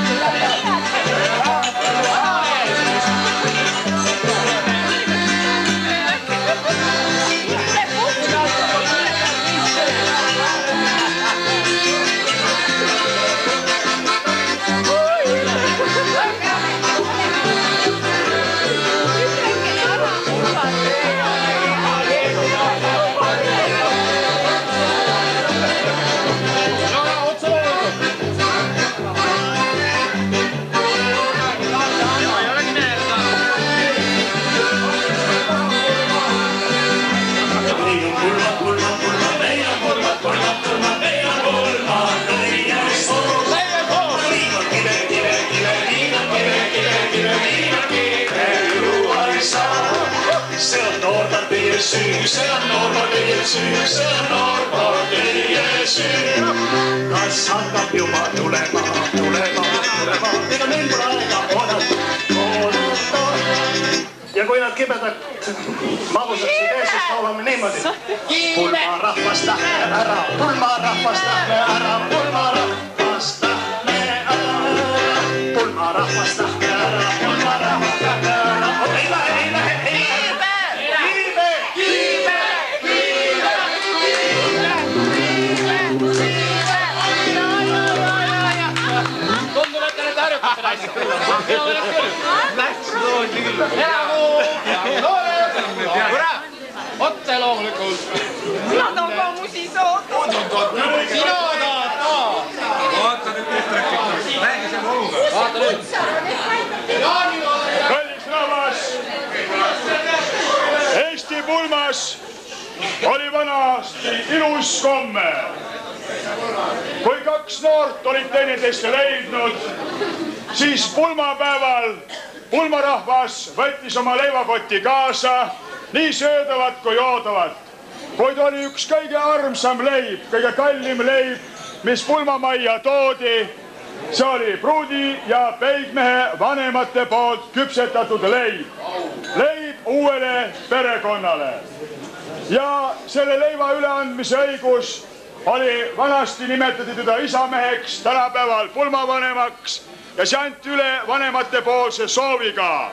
See on Norma teie süü, see on Norma teie süü. Kas hakkab juba tulema? Ega meil pole aega oodata. Ja kui nad kibedalt magusaksid ees, siis laulame niimoodi. Pulmarahvast lähme ära, pulmarahvast lähme ära, pulmarahvast lähme ära. Pulmarahvast lähme ära, pulmarahvast lähme ära. Ei lähe. Läks loodi küll. Otse loomulikult. Mina tahan ka musisood. Sina tahad ka. Vaata nüüd tehtakse. Räägi selle oluga. Vaata nüüd. Kallis rahvas, Eesti pulmas oli vanasti ilus komme. Kui kaks noort olid teineteist leidnud, siis pulmapäeval pulmarahvas võttis oma leivakotti kaasa, nii söödavat kui joodavat. Kuid oli üks kõige armsam leib, kõige kallim leib, mis pulmamajja toodi. See oli pruudi ja peigmehe vanemate poolt küpsetatud leib. Leib uuele perekonnale. Ja selle leiva üleandmise õigus oli vanasti nimetati teda isameheks, tänapäeval pulmavanemaks ja see anti üle vanemate poolse sooviga.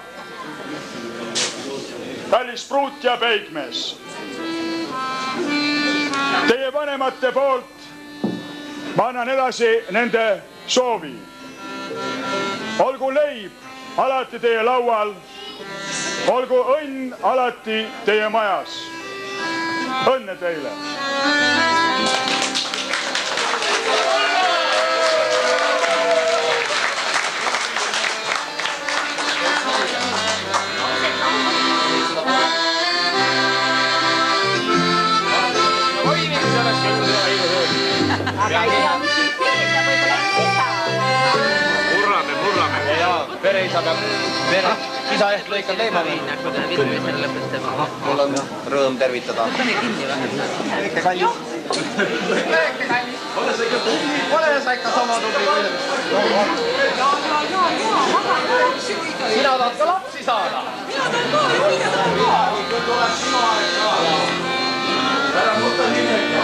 Kallis pruut ja peigmees. Teie vanemate poolt ma annan edasi nende soovi. Olgu leib alati teie laual, olgu õnn alati teie majas. Õnne teile! Murrame. Jaa, pereisa peab isa ehk lõikal leiba või? Mul on rõõm tervitada. Õike kallis. Ole sa ikka sama tubli kui sina tahad ka lapsi saada? Mina tahan ka. Kui tuleb sinu aeg ka. Ära mõtle nimelt.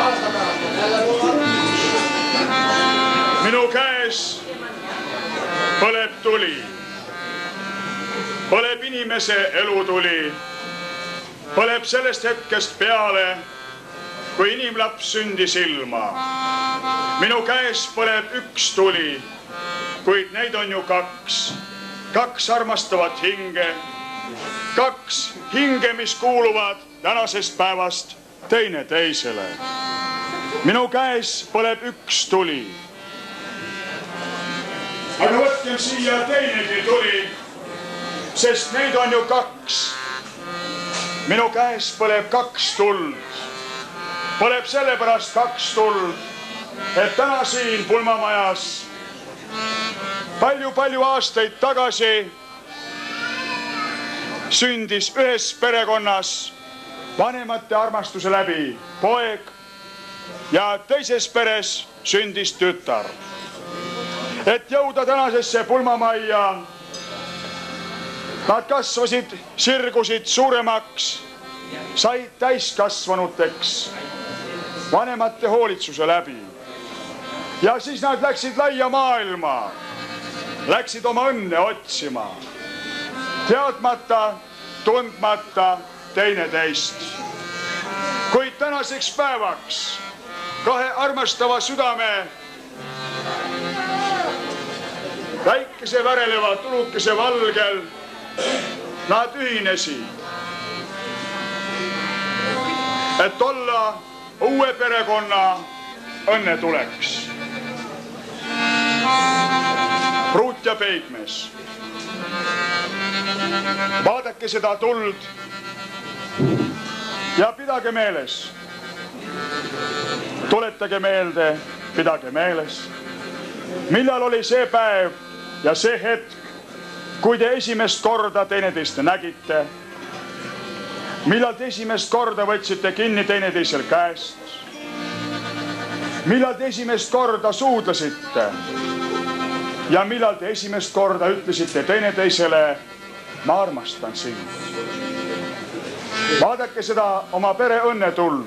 südames põleb tuli. Põleb inimese elutuli. Põleb sellest hetkest peale, kui inimlaps sündis ilma. Minu käes põleb üks tuli, kuid neid on ju kaks. Kaks armastavat hinge. Kaks hinge, mis kuuluvad tänasest päevast teine teisele. Minu käes põleb üks tuli. Aga võtkem siia teinegi tuli, sest neid on ju kaks. Minu käes põleb kaks tuld. Põleb sellepärast kaks tuld, et täna siin pulmamajas palju aastaid tagasi sündis ühes perekonnas vanemate armastuse läbi poeg ja teises peres sündis tütar. Et jõuda tänasesse pulmamajja, nad kasvasid, sirgusid suuremaks, said täiskasvanuteks vanemate hoolitsuse läbi. Ja siis nad läksid laia maailma, läksid oma õnne otsima, teadmata, tundmata teineteist. Kuid tänaseks päevaks kahe armastava südame väikese väreleva tulukese valgel nad ühinesid, et olla uue perekonna õnnetuleks. Pruut ja peigmees. Vaadake seda tuld ja pidage meeles. Tuletage meelde, pidage meeles, millal oli see päev ja see hetk, kui te esimest korda teineteist nägite, millal te esimest korda võtsite kinni teineteisel käest, millal te esimest korda suudlesite ja millal te esimest korda ütlesite teineteisele, ma armastan sind. Vaadake seda oma pere õnnetuld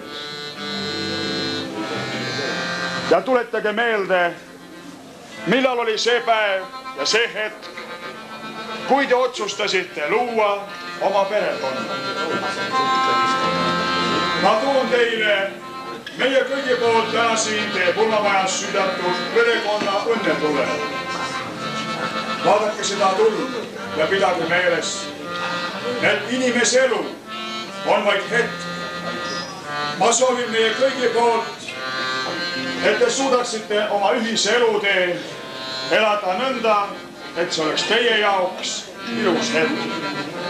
ja tuletage meelde, millal oli see päev ja see hetk, kui te otsustasite luua oma perekonda. Ma toon teile meie kõigi poolt täna siin teie pulmamajas südatud perekonna õnnetule. Vaadake seda tuld ja pidage meeles, et inimese elu on vaid hetk. Ma soovin meie kõigi poolt, et te suudaksite oma ühise elutee elada nõnda, et see oleks teie jaoks ilus hetk.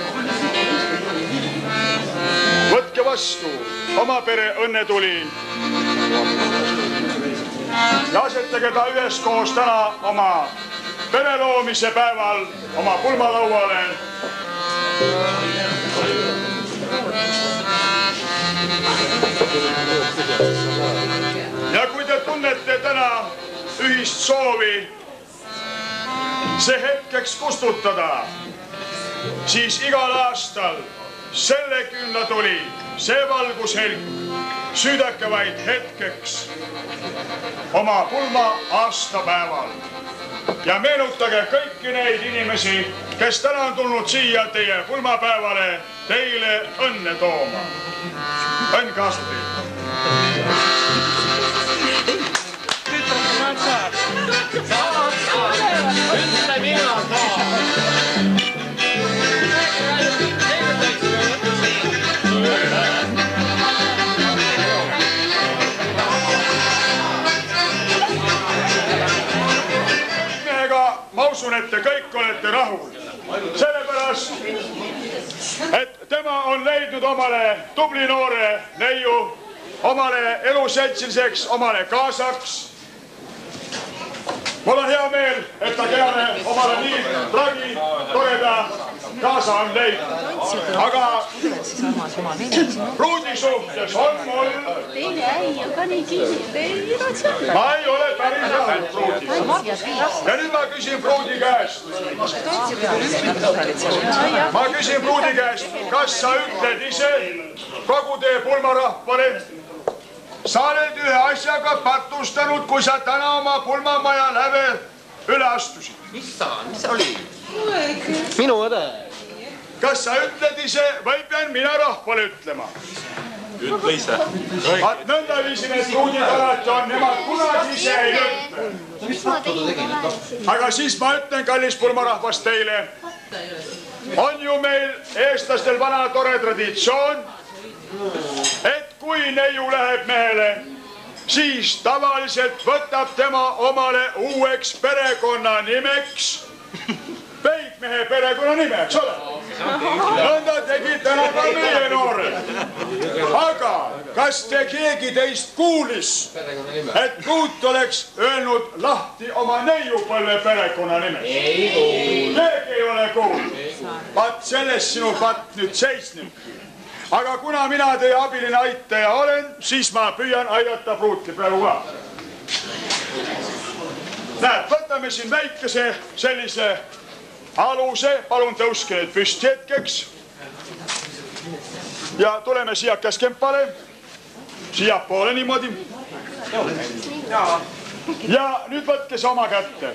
Võtke vastu oma pere õnnetuli ja asetage ta üheskoos täna oma pere loomise päeval oma pulmalauale. Ja kui te tunnete täna ühist soovi see hetkeks kustutada, siis igal aastal selle küünlatuli, see valgushelk süüdake vaid hetkeks oma pulma aastapäeval. Ja meenutage kõiki neid inimesi, kes täna on tulnud siia teie pulmapäevale teile õnne tooma. Õnn kaasa teile. Ma usun, et te kõik olete rahul. Sellepärast, et tema on leidnud omale tubli noore neiu, omale eluseltsiliseks, omale kaasaks. Mul on hea meel, et ta keale omale nii tragi, toreda kaasa on leidnud. Aga pruudi suhtes on mul... Teine äi on ka nii kinni. Ma ei ole päris rahul pruudis. Ja nüüd ma küsin pruudi käest. Ma küsin pruudi käest, kas sa ütled ise kogu teie pulmarahvale, sa oled ühe asjaga patustanud, kui sa täna oma pulmamaja läve üle astusid? Issand, mis oli? Minu õde. Kas sa ütled ise või pean mina rahvale ütlema? Ütle ise. Vaat nõndaviisi need pruudid alati on, nemad kunagi ise ei ütle. Aga siis ma ütlen, kallis pulmarahvas teile, on ju meil eestlastel vana tore traditsioon, et kui neiu läheb mehele, siis tavaliselt võtab tema omale uueks perekonnanimeks peigmehe perekonnanime, eks ole? Nõnda tegid täna ka meie noored. Aga kas te keegi teist kuulis, et Pruut oleks öelnud lahti oma neiupõlve perekonnanimeks? Keegi ei ole kuulnud. Vaat sellest sinu patt nüüd seisnebki. Aga kuna mina teie abiline aitaja olen, siis ma püüan aidata Pruuti praegu ka. Näed, võtame siin väikese sellise aluse, palun tõuske nüüd püsti hetkeks. Ja tuleme siia keskempale, siia poole niimoodi. Ja nüüd võtke see oma kätte.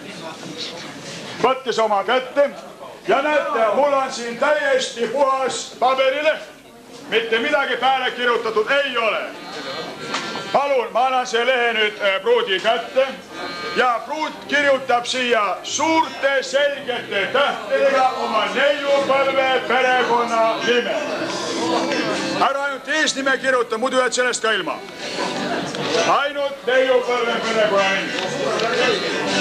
Võtke see oma kätte ja näete, mul on siin täiesti puhas paberileht. Mitte midagi peale kirjutatud ei ole. Palun, ma annan see lehe nüüd Pruudi kätte ja Pruut kirjutab siia suurte selgete tähtedega oma neiupõlve perekonna nime. Ära ainult eesnime kirjuta, muidu jääd sellest ka ilma. Ainult neiupõlve perekonna nime.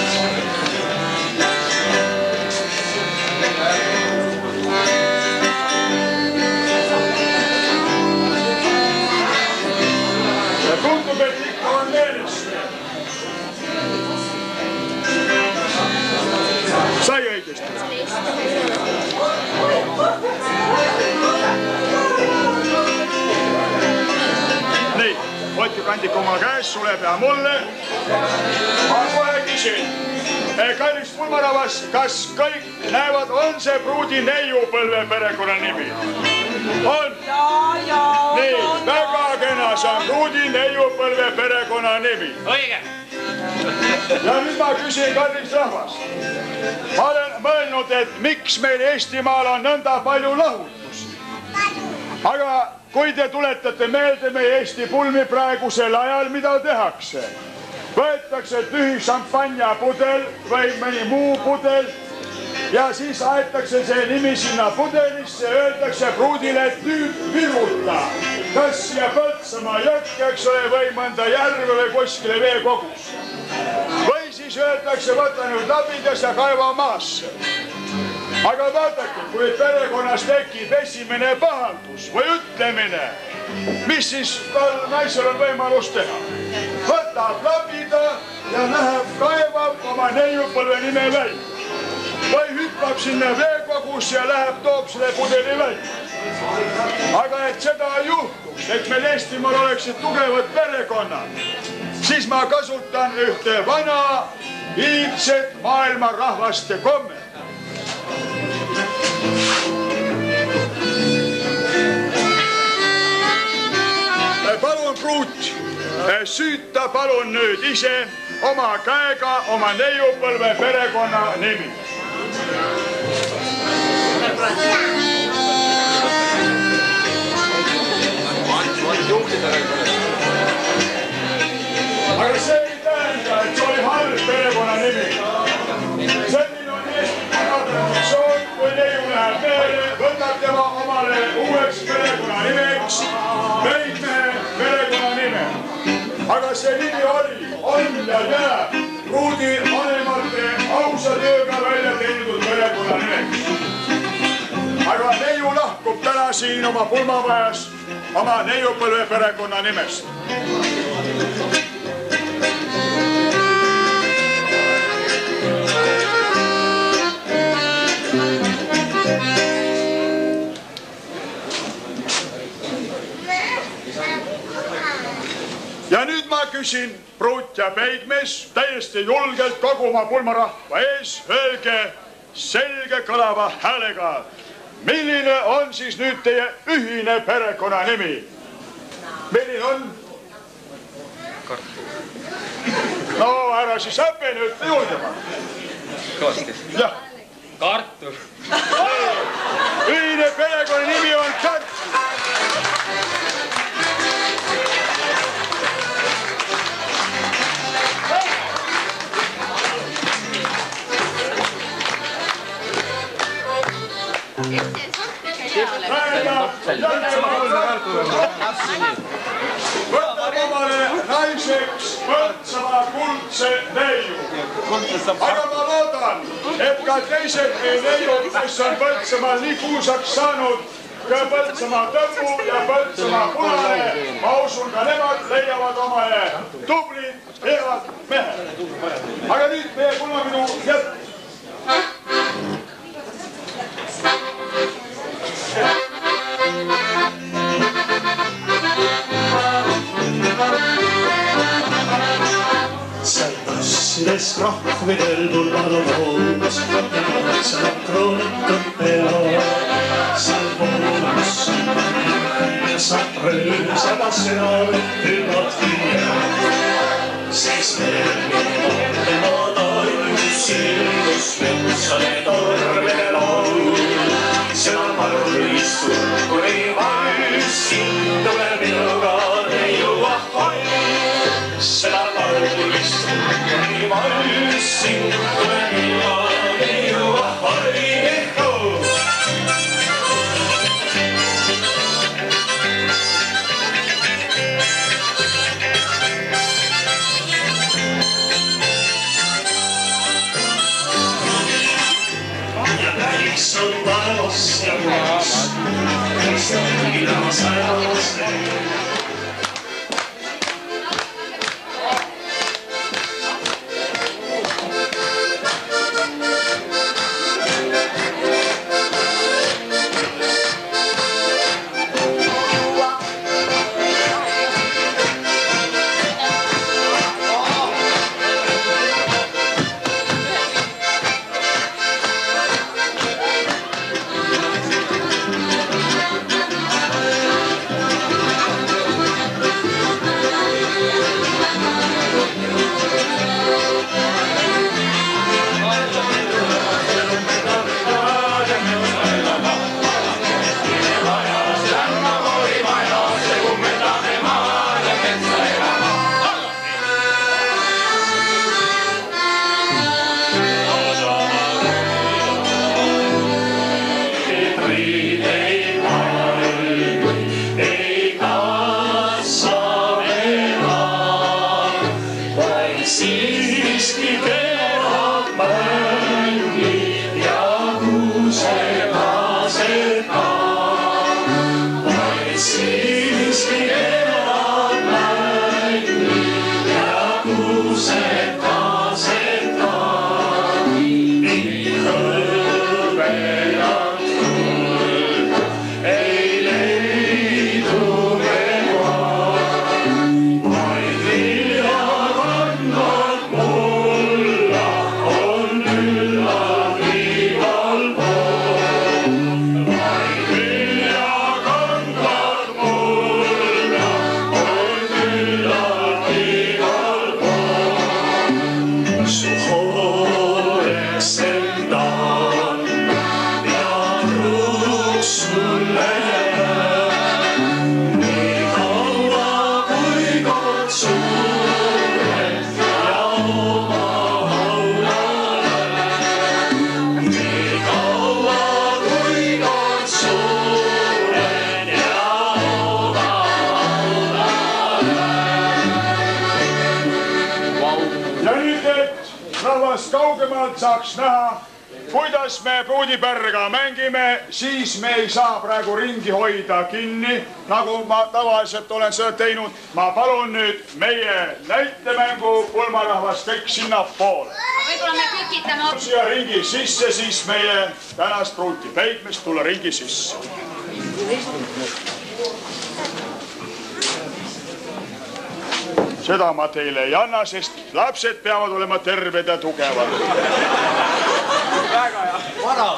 Tundub, et ikka on meeles. Sai õigesti. Nii, Otju kandik oma käes, sule pea mulle. Ma kohe küsin. Kallis pulmarahvas, kas kõik näevad, on see Pruudi neiupõlve perekonna nimi? On? Nii, väga kena, see on Pruudi neiupõlve perekonna nimi. Õige. Ja nüüd ma küsin, kallis rahvas. Ma olen mõelnud, et miks meil Eestimaal on nõnda palju lahutusi. Aga kui te tuletate meelde meie Eesti pulmi praegusel ajal, mida tehakse? Võetakse tühi šampanjapudel või mõni muu pudel ja siis aetakse see nimi sinna pudelisse ja öeldakse Pruudile, et nüüd viruta. Kas siia Põltsamaa jõkke, eks ole, või mõnda järve või kuskile veekogusse. Või siis öeldakse, võta nüüd labidas ja kaeva maasse. Aga vaadake, kui perekonnas tekib esimene pahandus või ütlemine, mis siis naisel on võimalus teha? Võtab labida ja läheb kaevab oma neiupõlve nime välja. Või hüppab sinna veekogusse ja läheb toob selle pudeli välja. Aga et seda ei juhtuks, et meil Eestimaal oleksid tugevad perekonnad, siis ma kasutan ühte vana iidset maailma rahvaste kommet. Palun Pruut, süüta palun nüüd ise oma käega oma neiupõlve perekonna nimi. Aga see ei tähenda, et see oli halb perekonna nimi. Selline on Eesti traditsioon, kui neiu läheb mehele, võtab tema omale uueks perekonna nimeks peigmehe perekonna nime. Aga see nimi oli, on ja jääb Pruudi vanemate ausa tööga välja teenitud perekonna nimeks. Aga neiu lahkub täna siin oma pulmavajas oma neiupõlve perekonna nimest. Ja nüüd ma küsin, Pruut ja peigmees, täiesti julgelt kogu oma pulmarahva ees, öelge selge kõlava häälega, milline on siis nüüd teie ühine perekonna nimi? Milline on? no ära siis häpene, ütle juurde. Kõvasti. Jah. Kartul. Ühine perekonna nimi on Kartul. Võta omale naiseks Põltsamaa kuldse neiu. Aga ma loodan, et ka teised neiud, kes on Põltsamaal nii kuulsaks saanud, ka Põltsamaa Tõmmu ja Põltsamaa Punane, ma usun, ka nemad leiavad omale tublid, head mehed. Aga nüüd meie Punaminu jätk. Seal tassides rahvidel tullal on hoos ja Põltsamaa kroonitud peal. Seal voolas ja saab röösada sina hüvad viia. Siis veel minul tema toimus silmus metsale tormine laul. Seda palun istun, kuni valmis sind tuleb minuga neiuva hoid. Seda palun istun, kuni valmis sind tuleb minuga neiuva hoid. On taevas ja kuus, mis on pidamas ajas. Kaugemalt saaks näha, kuidas me pruudipärga mängime, siis me ei saa praegu ringi hoida kinni, nagu ma tavaliselt olen seda teinud. Ma palun nüüd meie näitemängu pulmarahvast kõik sinnapoole. Võib-olla me kükitame. Siia ringi sisse, siis meie tänast pruuti peigmest tulla ringi sisse. Seda ma teile ei anna, sest lapsed peavad olema terved ja tugevad. Väga hea. Vara.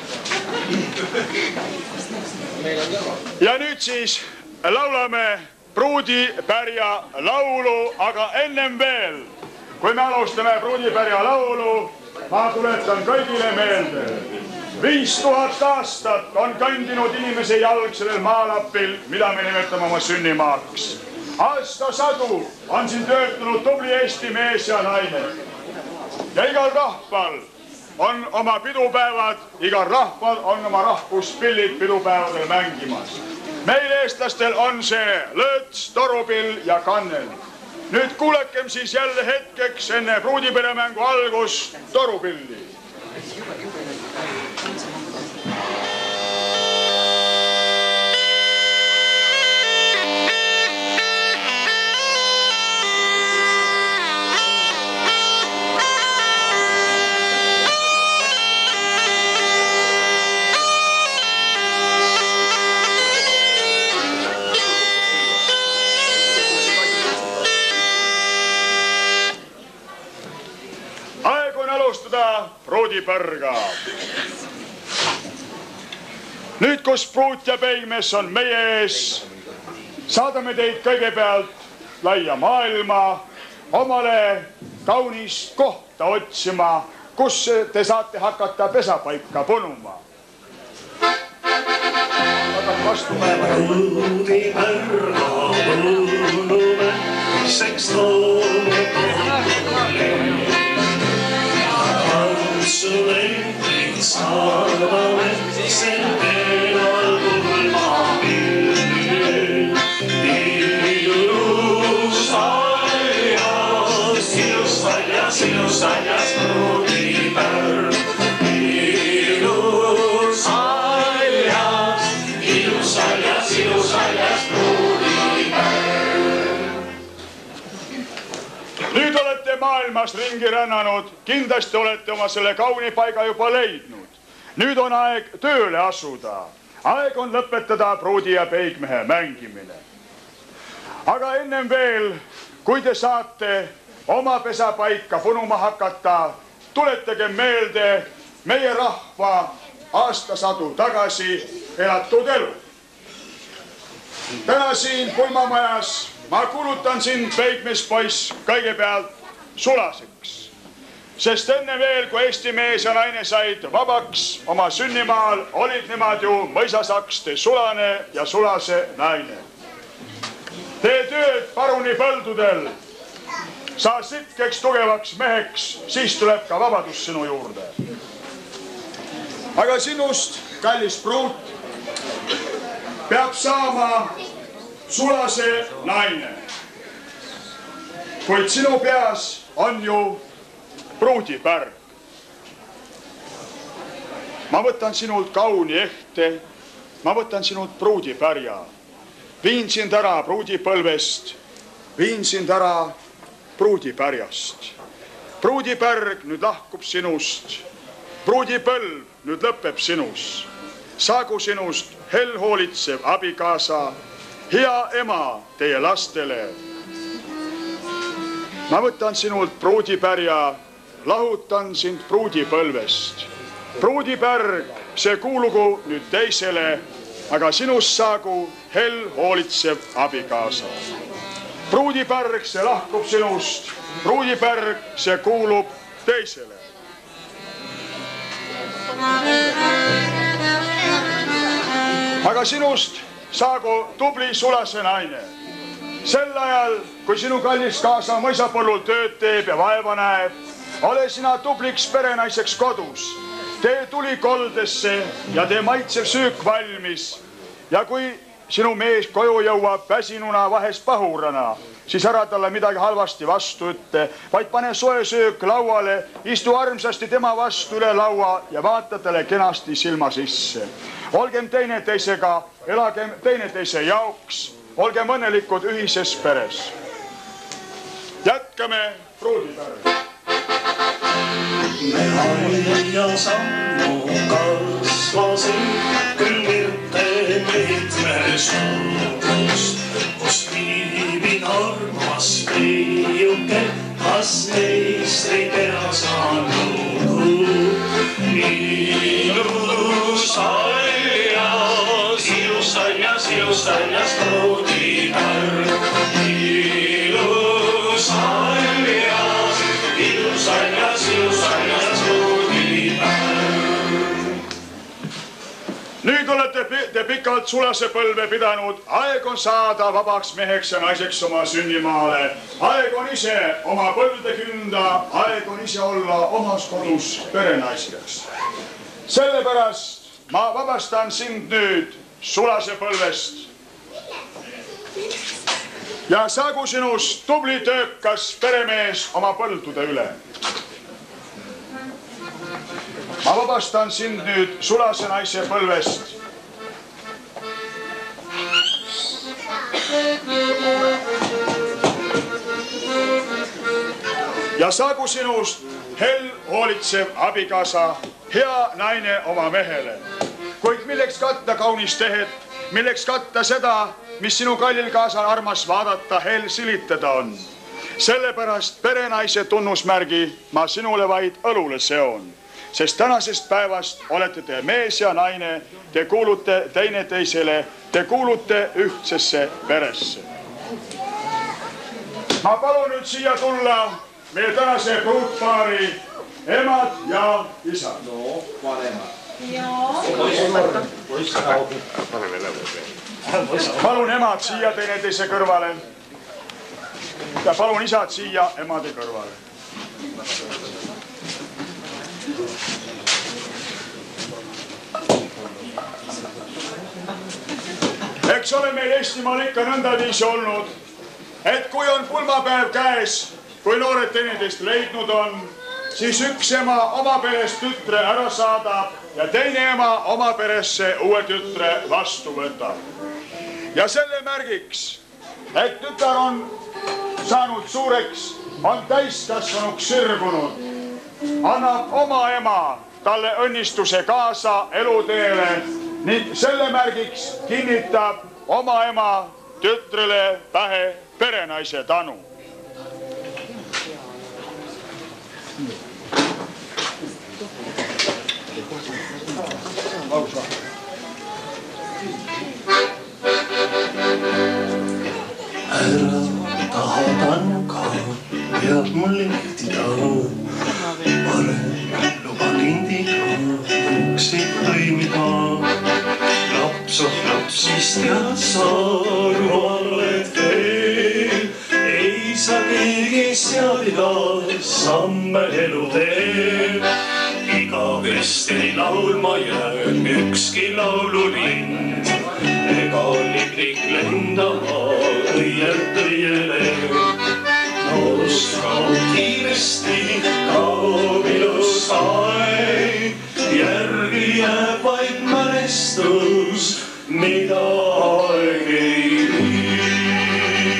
Ja nüüd siis laulame pruudipärja laulu, aga ennem veel kui me alustame pruudipärja laulu, ma tuletan kõigile meelde. 5000 aastat on kõndinud inimese jalg sellel maalapil, mida me nimetame oma sünnimaaks. Aastasadu on siin töötanud tubli Eesti mees ja naine. Ja igal rahval on oma pidupäevad, igal rahval on oma rahvuspillid pidupäevadel mängimas. Meil eestlastel on see lõõts, torupill ja kannel. Nüüd kuulekem siis jälle hetkeks enne pruudiperemängu algust torupilli. Pruudipärga. Nüüd, kus pruut ja peigmees on meie ees, saadame teid kõigepealt laia maailma omale kaunist kohta otsima, kus te saate hakata pesapaika punuma. Pruudipärga punume, seks toome Suleid saadame, sen teenal kulma pilli. Ilus aljas pruudipärg. Ilus aljas pruudipärg. Nüüd olete maailmas ringi rännanud, kindlasti olete oma selle kauni paiga juba leidnud. Nüüd on aeg tööle asuda. Aeg on lõpetada pruudi ja peigmehe mängimine. Aga ennem veel, kui te saate oma pesapaika punuma hakata, tuletage meelde meie rahva aastasadu tagasi elatud elu. Täna siin pulmamajas ma kuulutan sind, peigmeespoiss, kõigepealt sulaseks. Sest enne veel, kui Eesti mees ja naine said vabaks oma sünnimaal, olid nemad ju mõisasakste sulane ja sulase naine. Tee tööd paruni põldudel, saa sitkeks tugevaks meheks, siis tuleb ka vabadus sinu juurde. Aga sinust, kallis pruut, peab saama sulase naine. Kuid sinu peas on ju pruudipärg. Ma võtan sinult kauni ehte, ma võtan sinult pruudipärja. Viin sind ära pruudipõlvest, viin sind ära pruudipärjast. Pruudipärg nüüd lahkub sinust, pruudipõlv nüüd lõpeb sinus. Saagu sinust hell hoolitsev abikaasa, hea ema teie lastele. Ma võtan sinult pruudipärja, lahutan sind pruudipõlvest. Pruudipärg, see kuulugu nüüd teisele, aga sinust saagu hell hoolitsev abikaasa. Pruudipärg, see lahkub sinust, pruudipärg, see kuulub teisele. Aga sinust saagu tubli sulase naine. Sel ajal, kui sinu kallis kaasa mõisapõllul tööd teeb ja vaeva näeb, ole sina tubliks perenaiseks kodus. Tee tuli koldesse ja tee maitsev süük valmis. Ja kui sinu mees koju jõuab väsinuna vahest pahurana, siis ära talle midagi halvasti vastu ütle, vaid pane soe söök lauale, istu armsasti tema vastu üle laua ja vaata talle kenasti silma sisse. Olgem teineteisega, elagem teineteise jaoks, olgem õnnelikud ühises peres. Jätkame pruudipärg. Me aia sammu kasvasin, küll mitte mitmesugust, kus viibin armas peiuke, kas neist ei tea saanud. Ilus aljas pruudipärg, ilus aljas olete te pikalt sulase põlve pidanud, aeg on saada vabaks meheks ja naiseks oma sünnimaale. Aeg on ise oma põlde künda, aeg on ise olla omas kodus perenaiseks. Sellepärast ma vabastan sind nüüd sulase põlvest. Ja saagu sinust tubli töökas peremees oma põldude üle. Ma vabastan sind nüüd sulase naise põlvest. Ja saagu sinust hell hoolitsev abikaasa, hea naine oma mehele. Kuid milleks katta kaunis tehet, milleks katta seda, mis sinu kallil kaasal armas vaadata, hell silitada on. Sellepärast perenaise tunnusmärgi ma sinule vaid õlule seon. Sest tänasest päevast olete te mees ja naine, te kuulute teineteisele, te kuulute ühtsesse peresse. Ma palun nüüd siia tulla meie tänase pruutpaari emad ja isad. No, vanemad. Palun emad siia teineteise kõrvale ja palun isad siia emade kõrvale. Eks ole meil Eestimaal ikka nõndaviisi olnud, et kui on pulmapäev käes, kui noored teineteist leidnud on, siis üks ema oma perest tütre ära saadab ja teine ema oma peresse uue tütre vastu võtab. Ja selle märgiks, et tütar on saanud suureks, on täiskasvanuks sirgunud, annab oma ema talle õnnistuse kaasa eluteele ning selle märgiks kinnitab oma ema tütrele pähe perenaise tanu. Ära taha tanka, peab mul lehtida. Parem luba lindiga, uksid lõimida. Laps oh laps, mis tead sa, rumal oled veel. Ei saa keegi seadida samme eluteel. Igavesti laulma jään ükski laululind. Ega liblik lendama õielt õiele. Noos kaob kiiresti, kaob ilus aeg. Järgi jääb vaid mälestus, mida aeg ei vii.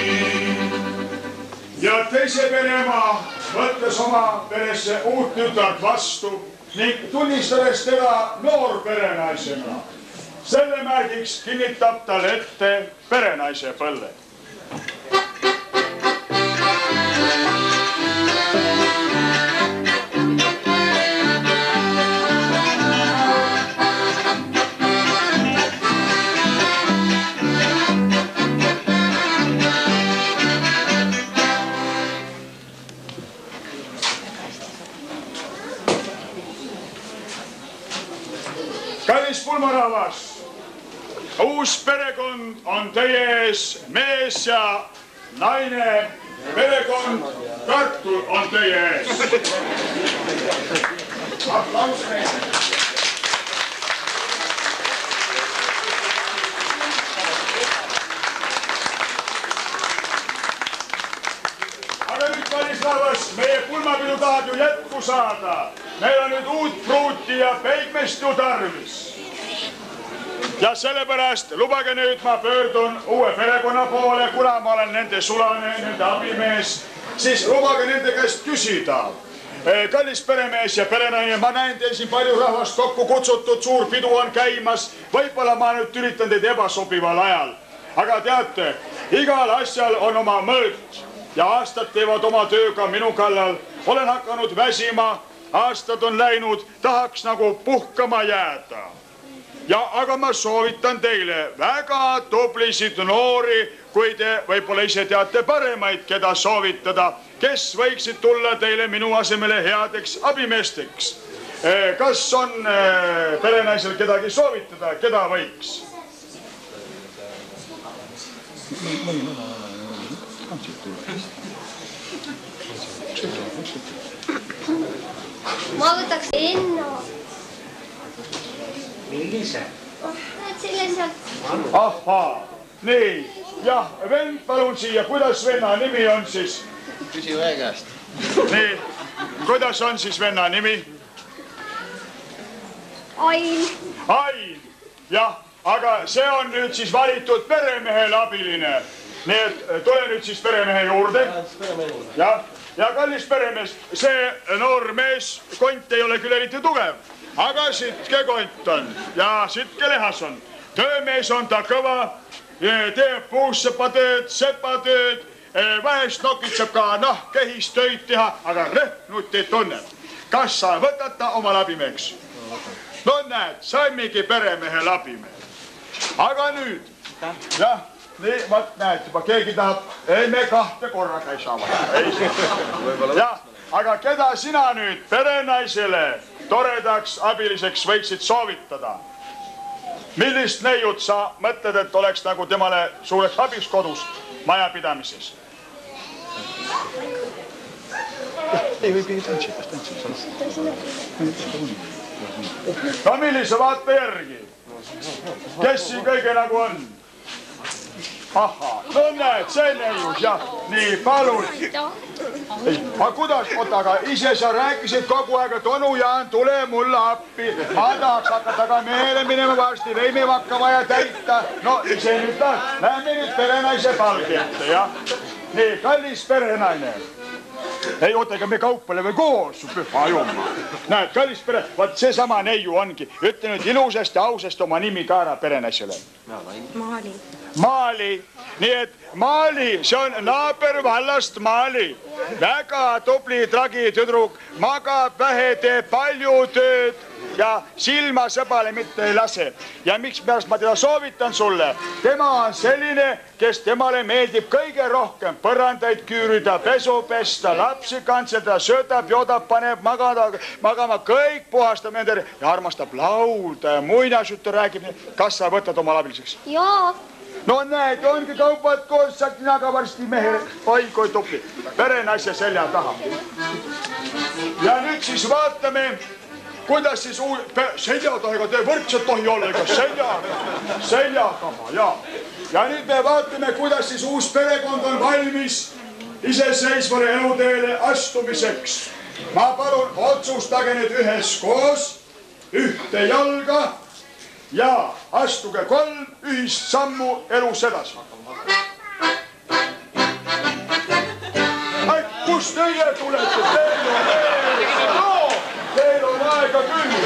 Ja teise perema võttes oma peresse uut tütart vastu ning tunnistades teda noor perenaisena. Selle märgiks kinnitab talle ette perenaise põlve. Kallis pulmarahvas, uus perekond on teie ees, mees ja naine, perekond Kartul on teie ees. Aplaus meile. Aga nüüd, kallis rahvas, meie pulmapidu tahab ju jätku saada. Meil on nüüd uut pruuti ja peigmest ju tarvis. Ja sellepärast lubage nüüd ma pöördun uue perekonna poole, kuna ma olen nende sulane, nende abimees, siis lubage nende käest küsida. Kallis peremees ja perenaine, ma näen teil siin palju rahvast kokku kutsutud, suur pidu on käimas. Võib-olla ma nüüd üritan teid ebasobival ajal. Aga teate, igal asjal on oma mõõt ja aastad teevad oma tööga minu kallal. Olen hakanud väsima, aastad on läinud, tahaks nagu puhkama jääda. Ja aga ma soovitan teile väga tublisid noori, kui te võib-olla ise teate paremaid, keda soovitada, kes võiksid tulla teile minu asemele headeks abimeesteks. kas on perenaisel kedagi soovitada, keda võiks? Ma võtaks Enno. Millise? Selle sealt. Ahaa, nii. Jah, vend palun siia. Kuidas venna nimi on siis? Küsi õe käest. Nii, kuidas on siis venna nimi? Ain. Ain, jah, aga see on nüüd siis valitud peremehele abiline. Nii et tule nüüd siis peremehe juurde. Ja kallis peremees, see noor mees, kont ei ole küll eriti tugev, aga sitke kont on ja sitke lehas on. Töömees on ta kõva, teeb puussepatööd, sepatööd, vahest nokitseb ka nahkehis töid teha, aga rehnutit tunneb. Kas sa võtad ta oma labimeheks? No näed, saimegi peremehel abimehe. Aga nüüd, jah, nii, vaat näed, juba keegi tahab, ei me kahte korraga ei saa vaja. Jah, aga keda sina nüüd perenaisele toredaks abiliseks võiksid soovitada? Millist neiut sa mõtled, et oleks nagu temale suureks abiks kodus majapidamises? Ei võib keegi tantsida. No millise vaate järgi? Kes siin kõige nagu on? Ahhaa, no näed, see neius, jah. Nii, palun. Aga kuidas, oota, aga ise sa rääkisid kogu aeg, et onu Jaan, tule mulle appi. Ma tahaks hakata ka meele minema varsti, veimivakka vaja täita. No, ise nüüd tahad. Lähme nüüd perenaise palgi ette, jah. Nii, kallis perenaine. Ei, oota, ega me kaupaleme koos, püha jumma. Näed, kallis pere, vaat seesama neiu ongi. Ütle nüüd ilusast ja ausast oma nimi ka ära perenaisele. Maali. Maali, nii et Maali, see on naabervallast Maali. Väga tubli tragi tüdruk, magab vähe, teeb palju tööd ja silma sõbale mitte ei lase. Ja mikspärast ma teda soovitan sulle? Tema on selline, kes temale meeldib kõige rohkem põrandaid küürida, pesu pesta, lapsi kantseda, söödab, joodab, paneb magama, kõik puhastab nendele ja armastab laulda ja muinasjuttu räägib. Kas sa võtad oma abiliseks? Jaa. No näed, ongi kaupad koos, saad ninaga varsti mehele. Oi, kui tupli. Perenaise selja taha. Ja nüüd siis vaatame, kuidas siis selja taha, ega te võrdselt tohi olla, ega selja taha, jaa. Ja nüüd me vaatame, kuidas siis uus perekond on valmis iseseisvale eluteele astumiseks. Ma palun, otsustage nüüd üheskoos, ühte jalga ja astuge 3 ühist sammu elus edasi. Kus teie tulete? Teil on aega küll.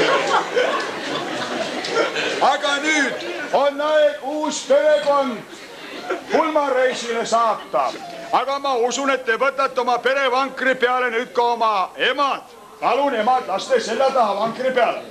Aga nüüd on aeg uus perekond pulmareisile saata. Aga ma usun, et te võtate oma perevankri peale nüüd ka oma emad. Palun emad, laste selja taha vankri peale.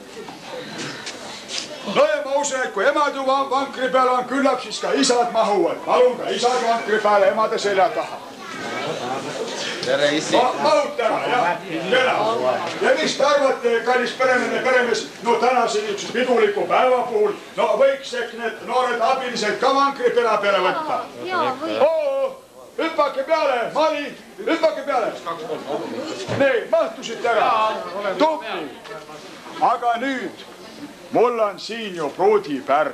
No ja ma usun, et kui emad juba vankri peale on, küllap siis ka isad mahuvad. Palun ka isad vankri peale emade selja taha. Tere, issi. Mahut ära, jah. Kena. Ja mis te arvate, kallis peremees, no tänase niisuguse piduliku päeva puhul, no võiks ehk need noored abilised ka vankri pera peale võtta? Jaa, või. Hüppake peale, Mali, hüppake peale. Nii, mahtusite ära. Tupli. Aga nüüd mul on siin ju pruudipärg.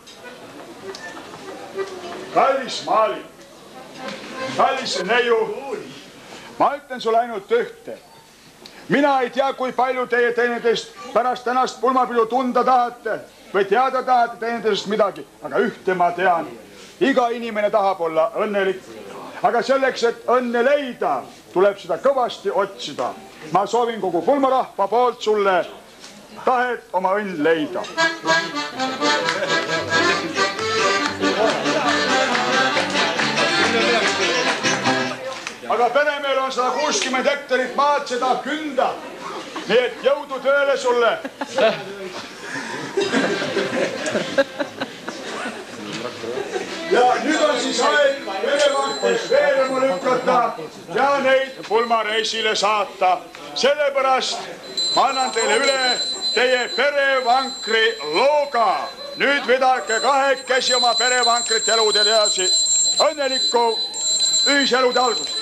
Kallis Maali, kallis neiu, ma ütlen sulle ainult ühte. Mina ei tea, kui palju teie teineteist pärast tänast pulmapidu tunda tahate või teada tahate teineteisest midagi, aga ühte ma tean. Iga inimene tahab olla õnnelik, aga selleks, et õnne leida, tuleb seda kõvasti otsida. Ma soovin kogu pulmarahva poolt sulle tahet oma õnn leida. Aga peremehel on 160 hektarit maad seda künda. Nii et jõudu tööle sulle. Ja nüüd on siis aeg perevankris veerema lükata ja neid pulmareisile saata. Sellepärast ma annan teile üle teie perevankri looga. Nüüd vedake kahekesi oma perevankrit eludel edasi. Õnnelikku ühiselude algust.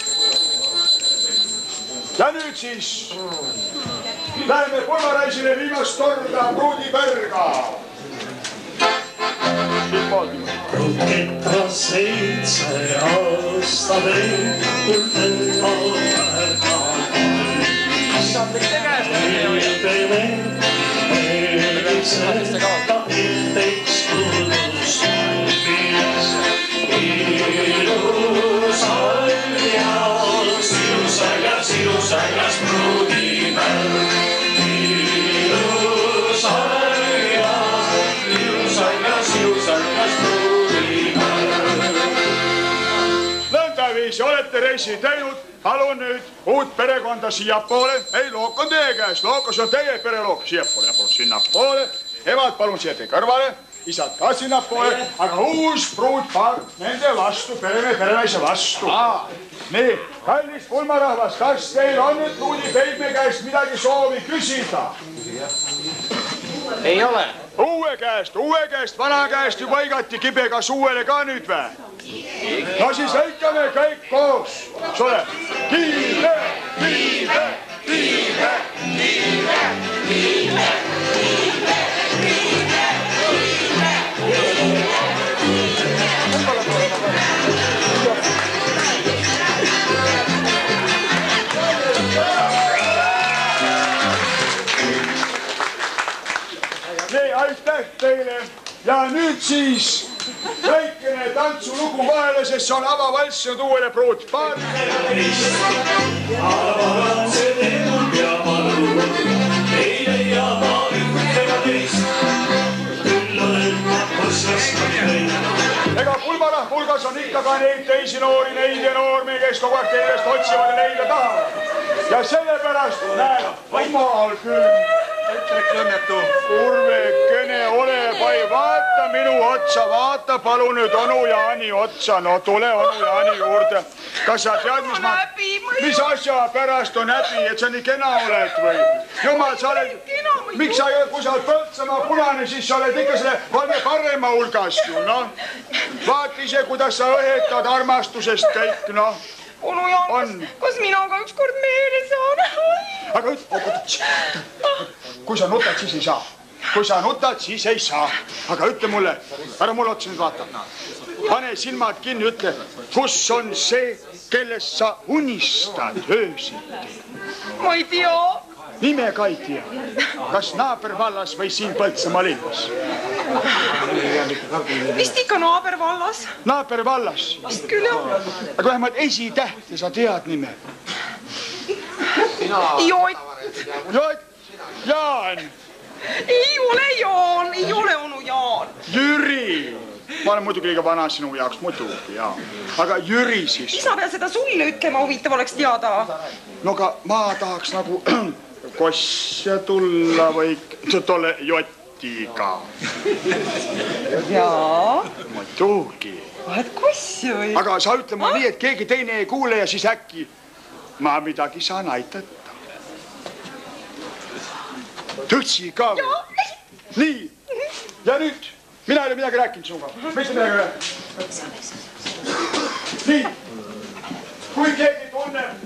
Ja nüüd siis läheme pulmareisile viimast korda Pruudipärga. Rukita 7 aasta veel, kuldenna väärta ta pilteks kudus valmis. Ilusaias Pruudipärg. Nõndaviisi olete reisi teinud, palun nüüd uut perekonda siiapoole. Ei, look on teie käes, lookas on teie perelook siiapoole, palun sinnapoole. Emad palun siia teie kõrvale, isad ka sinnapoole, aga uus pruutpaar nende vastu, perenaise vastu. Nii, kallis pulmarahvas, kas teil on nüüd Pruudipeipme käest midagi soovi küsida? Ei ole. Uue käest, vana käest juba igati kibe, kas uuele ka nüüd vä? No siis lõikame kõik koos. Sole. Kiive, kiive, kiive, kiive, kiive, kiive, kiive, nii, aitäh teile ja nüüd siis väikene tantsulugu vahele, sest see on avavalss, see on uuele pruutpaar. Avaran see teemul ja palun, ei leia ma ühtega teist, küll olen otsast leidnud. Ega pulmarahva hulgas on ikka ka neid teisi noori, neid ja noormehi, kes kogu aeg teilest otsivad ja leida tahavad. Ja sellepärast näed, omal küll. Ütleks õnnetu. Urvekene, ole pai, vaata minu otsa, vaata palun nüüd onu Jaani otsa, no tule onu Jaani juurde. Kas sa tead, mis asja pärast on häbi, et sa nii kena oled või? Jumal, sa oled, miks sa, kui sa oled Põltsamaa punane, siis sa oled ikka selle valme parema hulgas ju, noh. Vaat ise, kuidas sa õhetad armastusest kõik, noh. Onu Jaan, kas mina ka ükskord meele saan? Aga kui sa nutad, siis ei saa. Kui sa nutad, siis ei saa. Aga ütle mulle, ära mulle otsa nüüd vaata. Pane silmad kinni, ütle, kus on see, kellest sa unistad öösiti? Ma ei tea. Nime ka ei tea. Kas naabervallas või siin Põltsamaa linnas? Vist ikka naabervallas. Naabervallas? Vist küll jah. Aga vähemalt esitähte sa tead nime. Jott. Jaan. Ei ole Jaan, ei ole onu Jaan. Jüri. Ma olen muidugi liiga vana sinu jaoks, muidugi, jaa. Aga Jüri siis. Mis ma pean seda sulle ütlema, huvitav oleks teada? No aga ma tahaks nagu kosse tulla või tolle Jotiga. Jaa. Muidugi. Vahet kossi või? Aga sa ütle mulle nii, et keegi teine ei kuule ja siis äkki ma midagi saan aitata. Tõtsi ka või? Nii. Ja nüüd, mina ei ole midagi rääkinud sinuga. Mis te midagi rääkinud? Nii. Kui keegi tunneb.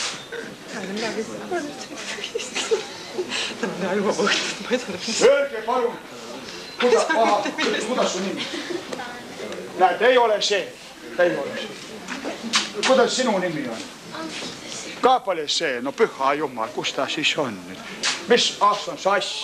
Öelge palun. Kuidas su nimi? Näed, ei ole see. Ei ole see. Kuidas sinu nimi on? Ka pole see. No püha jumal, kus ta siis on nüüd? Mis aasta on sass?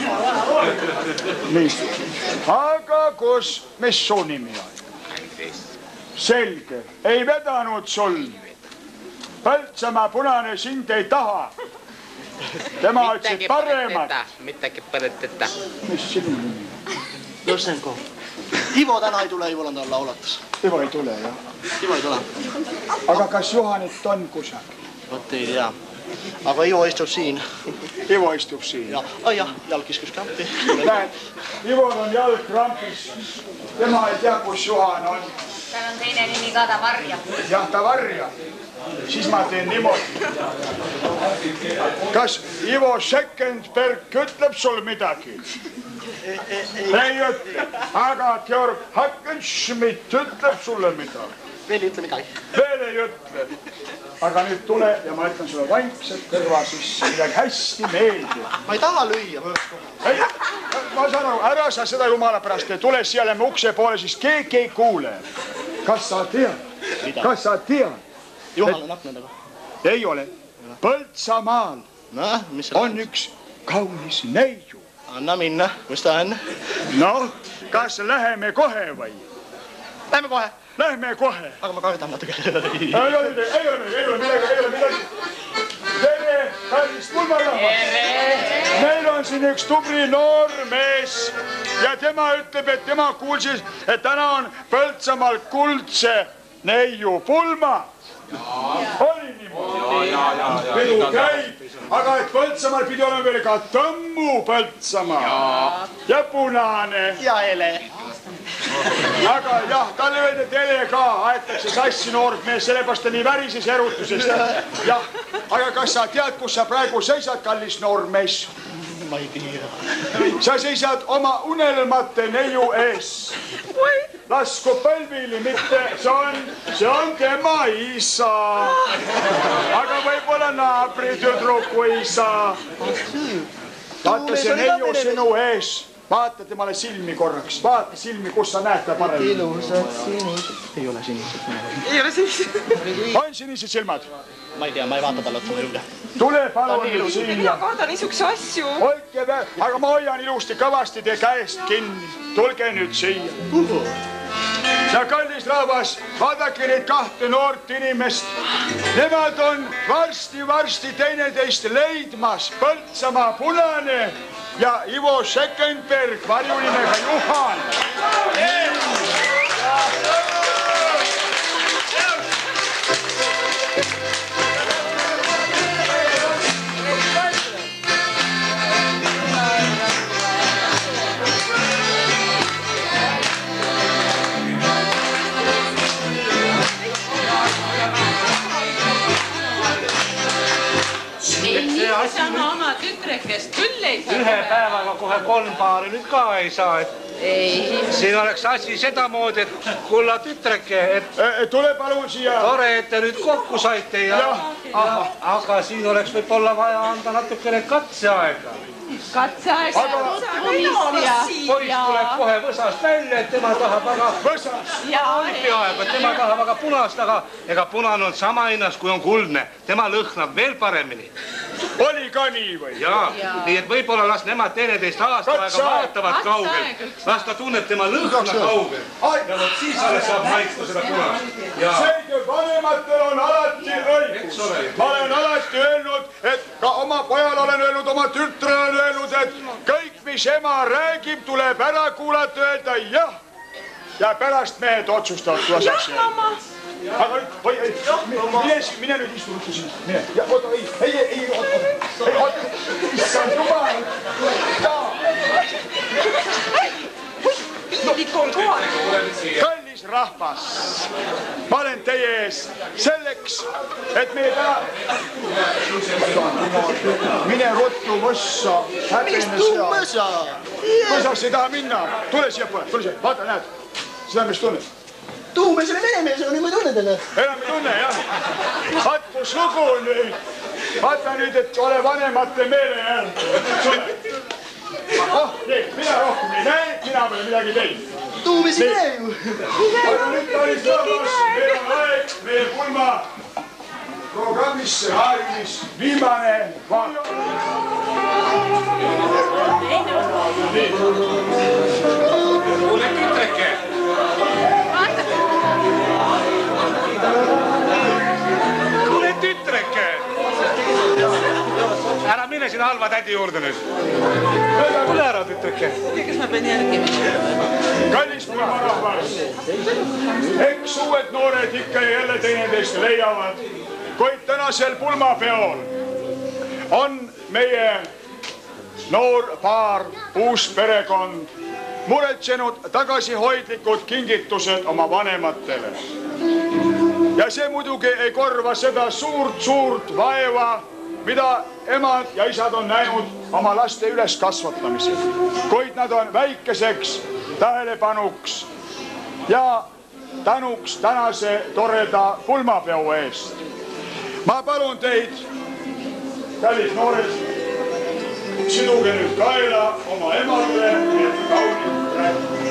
Nii. Aga kus, mis su nimi on? Selge. Ei vedanud sul. Põltsamaa punane sind ei taha. Tema ütlesid paremat. Mittegi põleteta. Mis sinu nimi on? Lõsenko. Ivo täna ei tule, Ivo on tal laulatus. Ivo ei tule, jah? Ivo ei tule. Aga kas Juhanit on kusagil? Vot ei tea. Aga Ivo istub siin. Ivo istub siin? Jah, jalg kiskus krampi. Näed, Ivol on jalg krampis. Tema ei tea, kus Juhan on. Tal on teine nimi ka, ta Varja. Jah, ta Varja. Siis ma teen niimoodi. Kas Ivo Schenkenberg ütleb sul midagi? Ei ütle. Aga Georg Hackenschmidt ütleb sulle midagi. Veel ei ütle midagi. Veel ei ütle. Aga nüüd tule ja ma ütlen sulle vaikselt kõrva sisse midagi hästi meeldib. Ma ei taha lüüa. Ma saan aru, ära sa seda jumala pärast tee. Tule siia lähme ukse poole, siis keegi ei kuule. Kas sa tead? Kas sa tead? Juhal on akna taga. Ei ole. Põltsamaal on üks kaunis neiu. Anna minna, kus ta on? Noh, kas läheme kohe või? Lähme kohe. Lähme kohe. Aga ma kardan natuke. Ei ole midagi. Tere, kallist pulmarahvas. Meil on siin üks tubli noor mees ja tema ütleb, et tema kuulsis, et täna on Põltsamaal kuldse neiu pulma. Oli niimoodi. Pidu käib, aga et Põltsamaal pidi olema veel ka Tõmmu Põltsamaa ja punane. Ja ele. Aga jah, talle öeldi, et ele ka aetakse sassi noort mees, sellepärast ta nii värises erutusest. Jah, aga kas sa tead, kus sa praegu seisad, kallis noor mees? Ma ei tea. Sa seisad oma unelmate neiu ees. Lasku põlvili, mitte see on tema isa. Aga võib-olla naabri tüdruku isa. Vaata see neiu sinu ees. Vaata temale silmi korraks. Vaata silmi, kus sa näed ta paremini. Ilusad sinised. Ei ole sinised. Ei ole sinised. On sinised silmad? Ma ei tea, ma ei vaata talle otsa, ma ei julge. Tule palun nüüd siia. Mina kardan niisuguse asju. Hoidke veel, aga ma hoian ilusti kõvasti te käest kinni. Tulge nüüd siia. Ja kallis rahvas, vaadake neid kahte noort inimest. Nemad on varsti teineteist leidmas. Põltsamaa punane ja Ivo Schenkenberg varjunimega Juhan. Sama oma tütrekest küll ei saa. Ühe päevaga kohe 3 paari nüüd ka ei saa. Ei. Siin oleks asi sedamoodi, et kulla tütreke, et... Tule palun siia. Tore, et te nüüd kokku saite ja... Aga siin oleks võib-olla vaja anda natukene katseaega. Katseaega tutvumist ja... Poiss tuleb kohe võsast välja, et tema tahab aga... Võsast? Olümpiaaega, et tema tahab aga punast, aga ega punane on sama hinnas, kui on kuldne. Tema lõhnab veel paremini. Oli ka nii või? Jaa, nii et võib-olla las nemad teineteist aasta aega vaatavad kaugel. Las ta tunneb tema lõhna kaugel. Ja vot siis alles saab maitsta seda punast. Seega vanematel on alati õigus. Ma olen alati öelnud, et ka oma pojal olen öelnud, oma tütre olen öelnud, et kõik, mis ema räägib, tuleb ära kuulata, öelda jah. Ja pärast mehed otsustavad, kuidas asja. Jah, mama. Aga nüüd, mine nüüd istu üldse siin. Mine. Ja oota, ei, oota. Issand jumal. Kallis rahvas, ma olen teie ees selleks, et meie täna... Mine ruttu võssa, häbene sea. Võsas ei taha minna. Tule siia poole, tule siia. Vaata, näed. Seda mis tunned? Tuumesele meremees on niimoodi tunnedele. Enam ei tunne, jah. Vaat, kus lugu nüüd. Vaata nüüd, et ole vanemate meele järgi. Oh, nii, mina rohkem ei näe, mina pole midagi teinud. Tuumesi näe ju. Aga nüüd kallis rahvas, meil on aeg, meie pulma programmisse harimis viimane vaat. Kuule tütreke. Kuule tütreke. Ära mine sinna halva tädi juurde nüüd. Tule ära tütreke. Kas ma pean järgima? Kallis pulmarahvas, eks uued noored ikka ja jälle teineteist leiavad, kuid tänasel pulmapeol on meie noor paar, uus perekond muretsenud tagasihoidlikud kingitused oma vanematele. Ja see muidugi ei korva seda suurt vaeva, mida emad ja isad on näinud oma laste üles kasvatamisel. Kuid nad on väikeseks tähelepanuks ja tänuks tänase toreda pulmapeo eest. Ma palun teid, kallid noored, siduge nüüd kaela oma emadele need kaunid rääkid.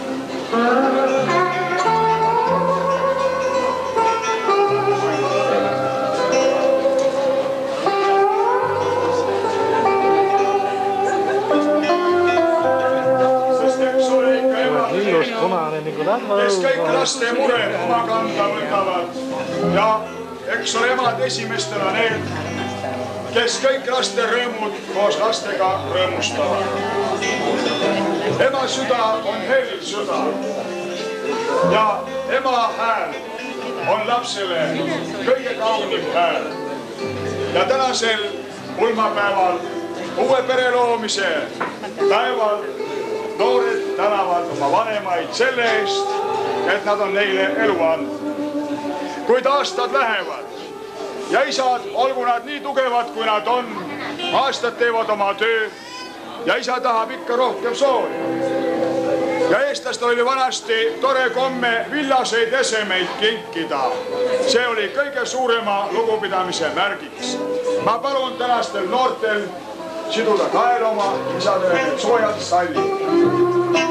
Kes kõik laste mure oma kanda võtavad ja eks ole emad esimestena need, kes kõik laste rõõmud koos lastega rõõmustavad. Ema süda on hell süda ja ema hääl on lapsele kõige kaunim hääl. Ja tänasel pulmapäeval, uue pere loomise päeval noored tänavad oma vanemaid selle eest, et nad on neile elu andnud. Kuid aastad lähevad ja isad, olgu nad nii tugevad, kui nad on, aastad teevad oma töö ja isa tahab ikka rohkem sooja. Ja eestlastel oli vanasti tore komme villaseid esemeid kinkida. See oli kõige suurema lugupidamise märgiks. Ma palun tänastel noortel siduda kael oma isadele soojad sallid.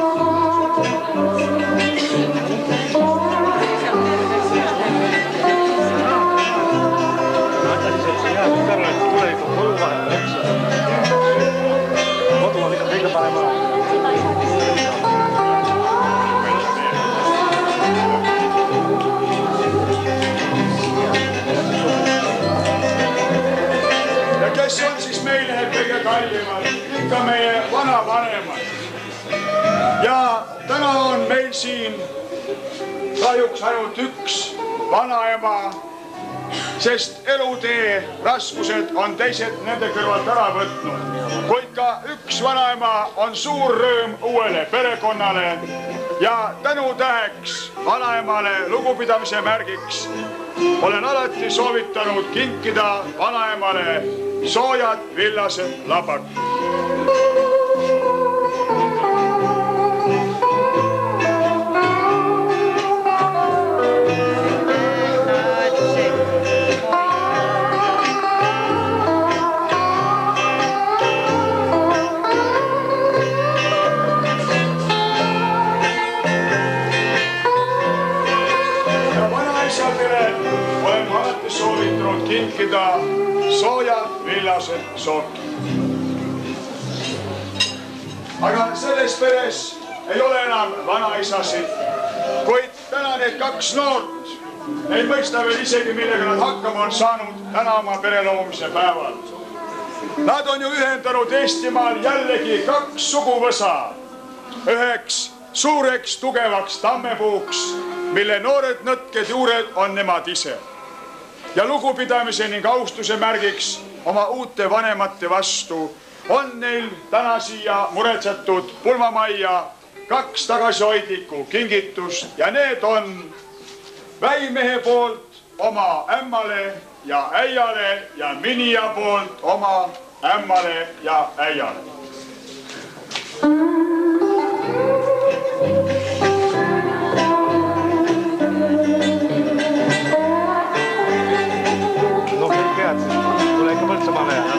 Kodu on ikka kõige parem. Ja kes on siis meile kõige kallimad? Ikka meie vanavanemad. Ja täna on meil siin kahjuks ainult üks vanaema, sest elutee raskused on teised nende kõrvalt ära võtnud. Kuid ka üks vanaema on suur rõõm uuele perekonnale ja tänutäheks vanaemale lugupidamise märgiks olen alati soovitanud kinkida vanaemale soojad villased labakid. Soovitanud kinkida soojad villased sookid. Aga selles peres ei ole enam vanaisasid, kuid täna need kaks noort, ei mõista veel isegi, millega nad hakkama on saanud täna oma pere loomise päeval. Nad on ju ühendanud Eestimaal jällegi kaks suguvõsa, üheks suureks tugevaks tammepuuks, mille noored nõtked juured on nemad ise. Ja lugupidamise ning austuse märgiks oma uute vanemate vastu on neil täna siia muretsetud pulmamajja kaks tagasihoidlikku kingitust ja need on väimehe poolt oma ämmale ja äiale ja minija poolt oma ämmale ja äiale. Tule ikka Põltsamaale jääda.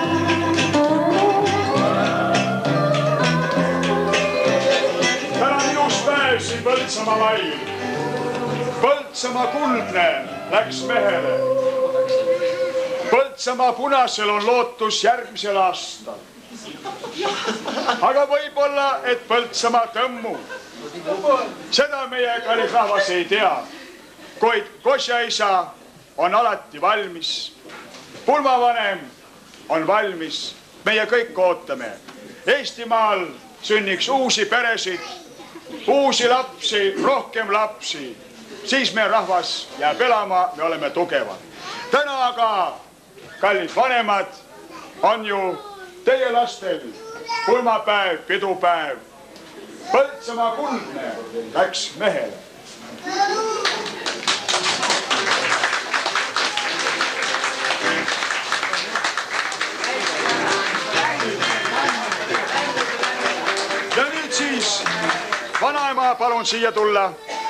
Täna on ilus päev siin Põltsamaa mail. Põltsamaa kuldne läks mehele. Põltsamaa punasel on lootus järgmisel aastal. Aga võib-olla, et Põltsamaa tõmmu. Seda meie kallis rahvas ei tea, kuid Kosjaisa on alati valmis. Pulmavanem on valmis, meie kõik ootame. Eestimaal sünniks uusi peresid, uusi lapsi, rohkem lapsi. Siis meie rahvas jääb elama, me oleme tugevad. Täna aga, kallid vanemad, on ju teie lastel pulmapäev, pidupäev. Põltsamaa kuldne läks mehele. Ja nüüd siis vanaema palun siia tulla.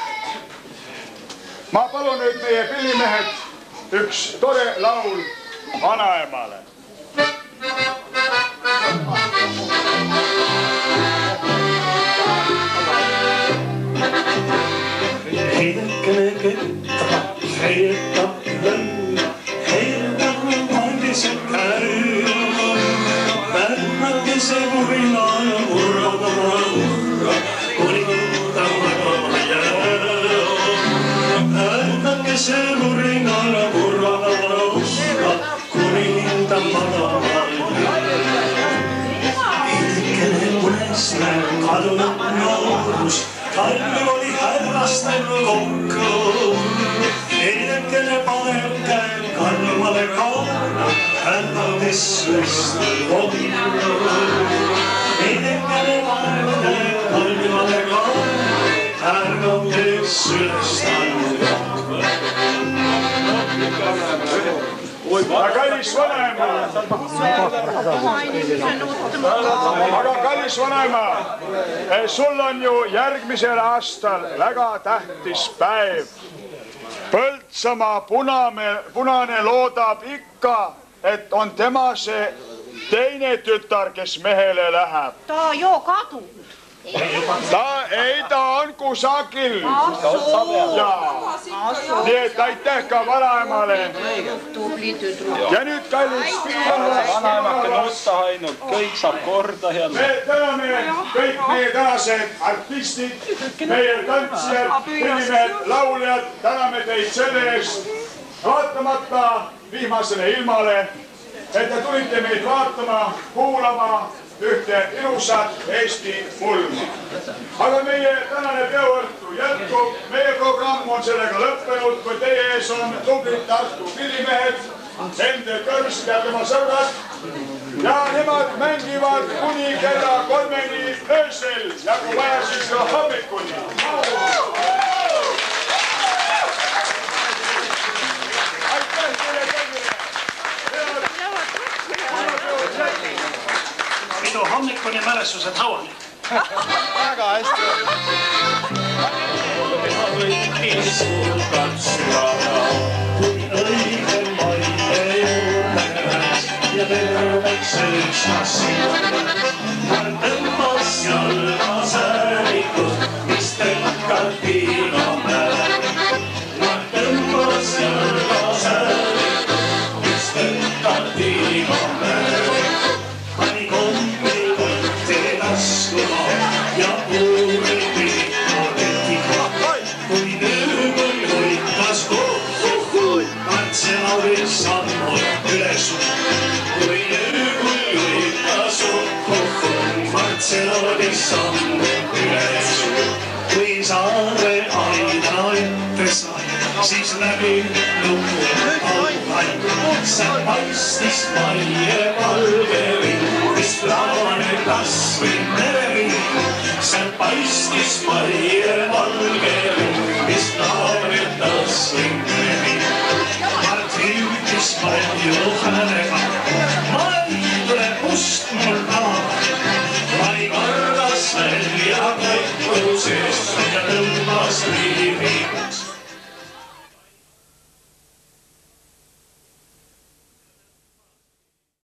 Ma palun nüüd meie pillimehed üks tore laul vanaemale. Heidekene ketta, heitab lõnna, heitab kondised käy. Värnakese murina ja urra, kuninta väga jää. Värnakese murina ja urra, kuninta väga jää. Heidekene unesne kadunud noorus, talv oli härrastel kokku. Heidekene paneb käel kalmale kauna, händades süstel kokku. Heidekene paneb käel kalmale kauna, händades süstel kokku. Kallis vanaema! Aga kallis vanaema, sul on ju järgmisel aastal väga tähtis päev. Põltsamaa punane loodab ikka, et on tema see teine tütar, kes mehele läheb. Ta jo kadub. Ta on kusagil. Nii et aitäh ka vanaemale. Ja nüüd kallis vanaemake nutta ainult, kõik saab korda jälle. Me täname kõik meie tänased artistid, meie tantsijad, pillimehed, lauljad, täname teid selle eest, vaatamata vihmasele ilmale, et te tulite meid vaatama, kuulama ühte ilusat Eesti mulma. Aga meie tänane peoõhtu jätkub, meie programm on sellega lõppenud, kui teie ees on tublid Tartu pillimehed, Endel Kõrsk ja tema sõbrad. Ja nemad mängivad kuni kella 3-ni öösel ja kui vaja siis ka hommikuni. Aitäh teile kõigile! Pidu hommikuni mälestused hauani. Väga hästi. Istukat südama, kui õige maine juurde läks ja terveks üksnas sina. Tõmbas jalga säärikud, mis tõkkad piina määr. Tõmbas jalga säärikud, mis tõkkad piina määr. Pani kompri kotti taskuma ja uuri piina tetiga. Kui nüügul hoitas kohkuhui, katse oli sammul üles. Kui nüügul hoitas kohkuhui, katse oli sammul üles. Kui saare aina ette sai, siis läbi lugu auhain. See paistis maie valge ring, mis laane kasvõi merering. See paistis maie valge ring, mis laane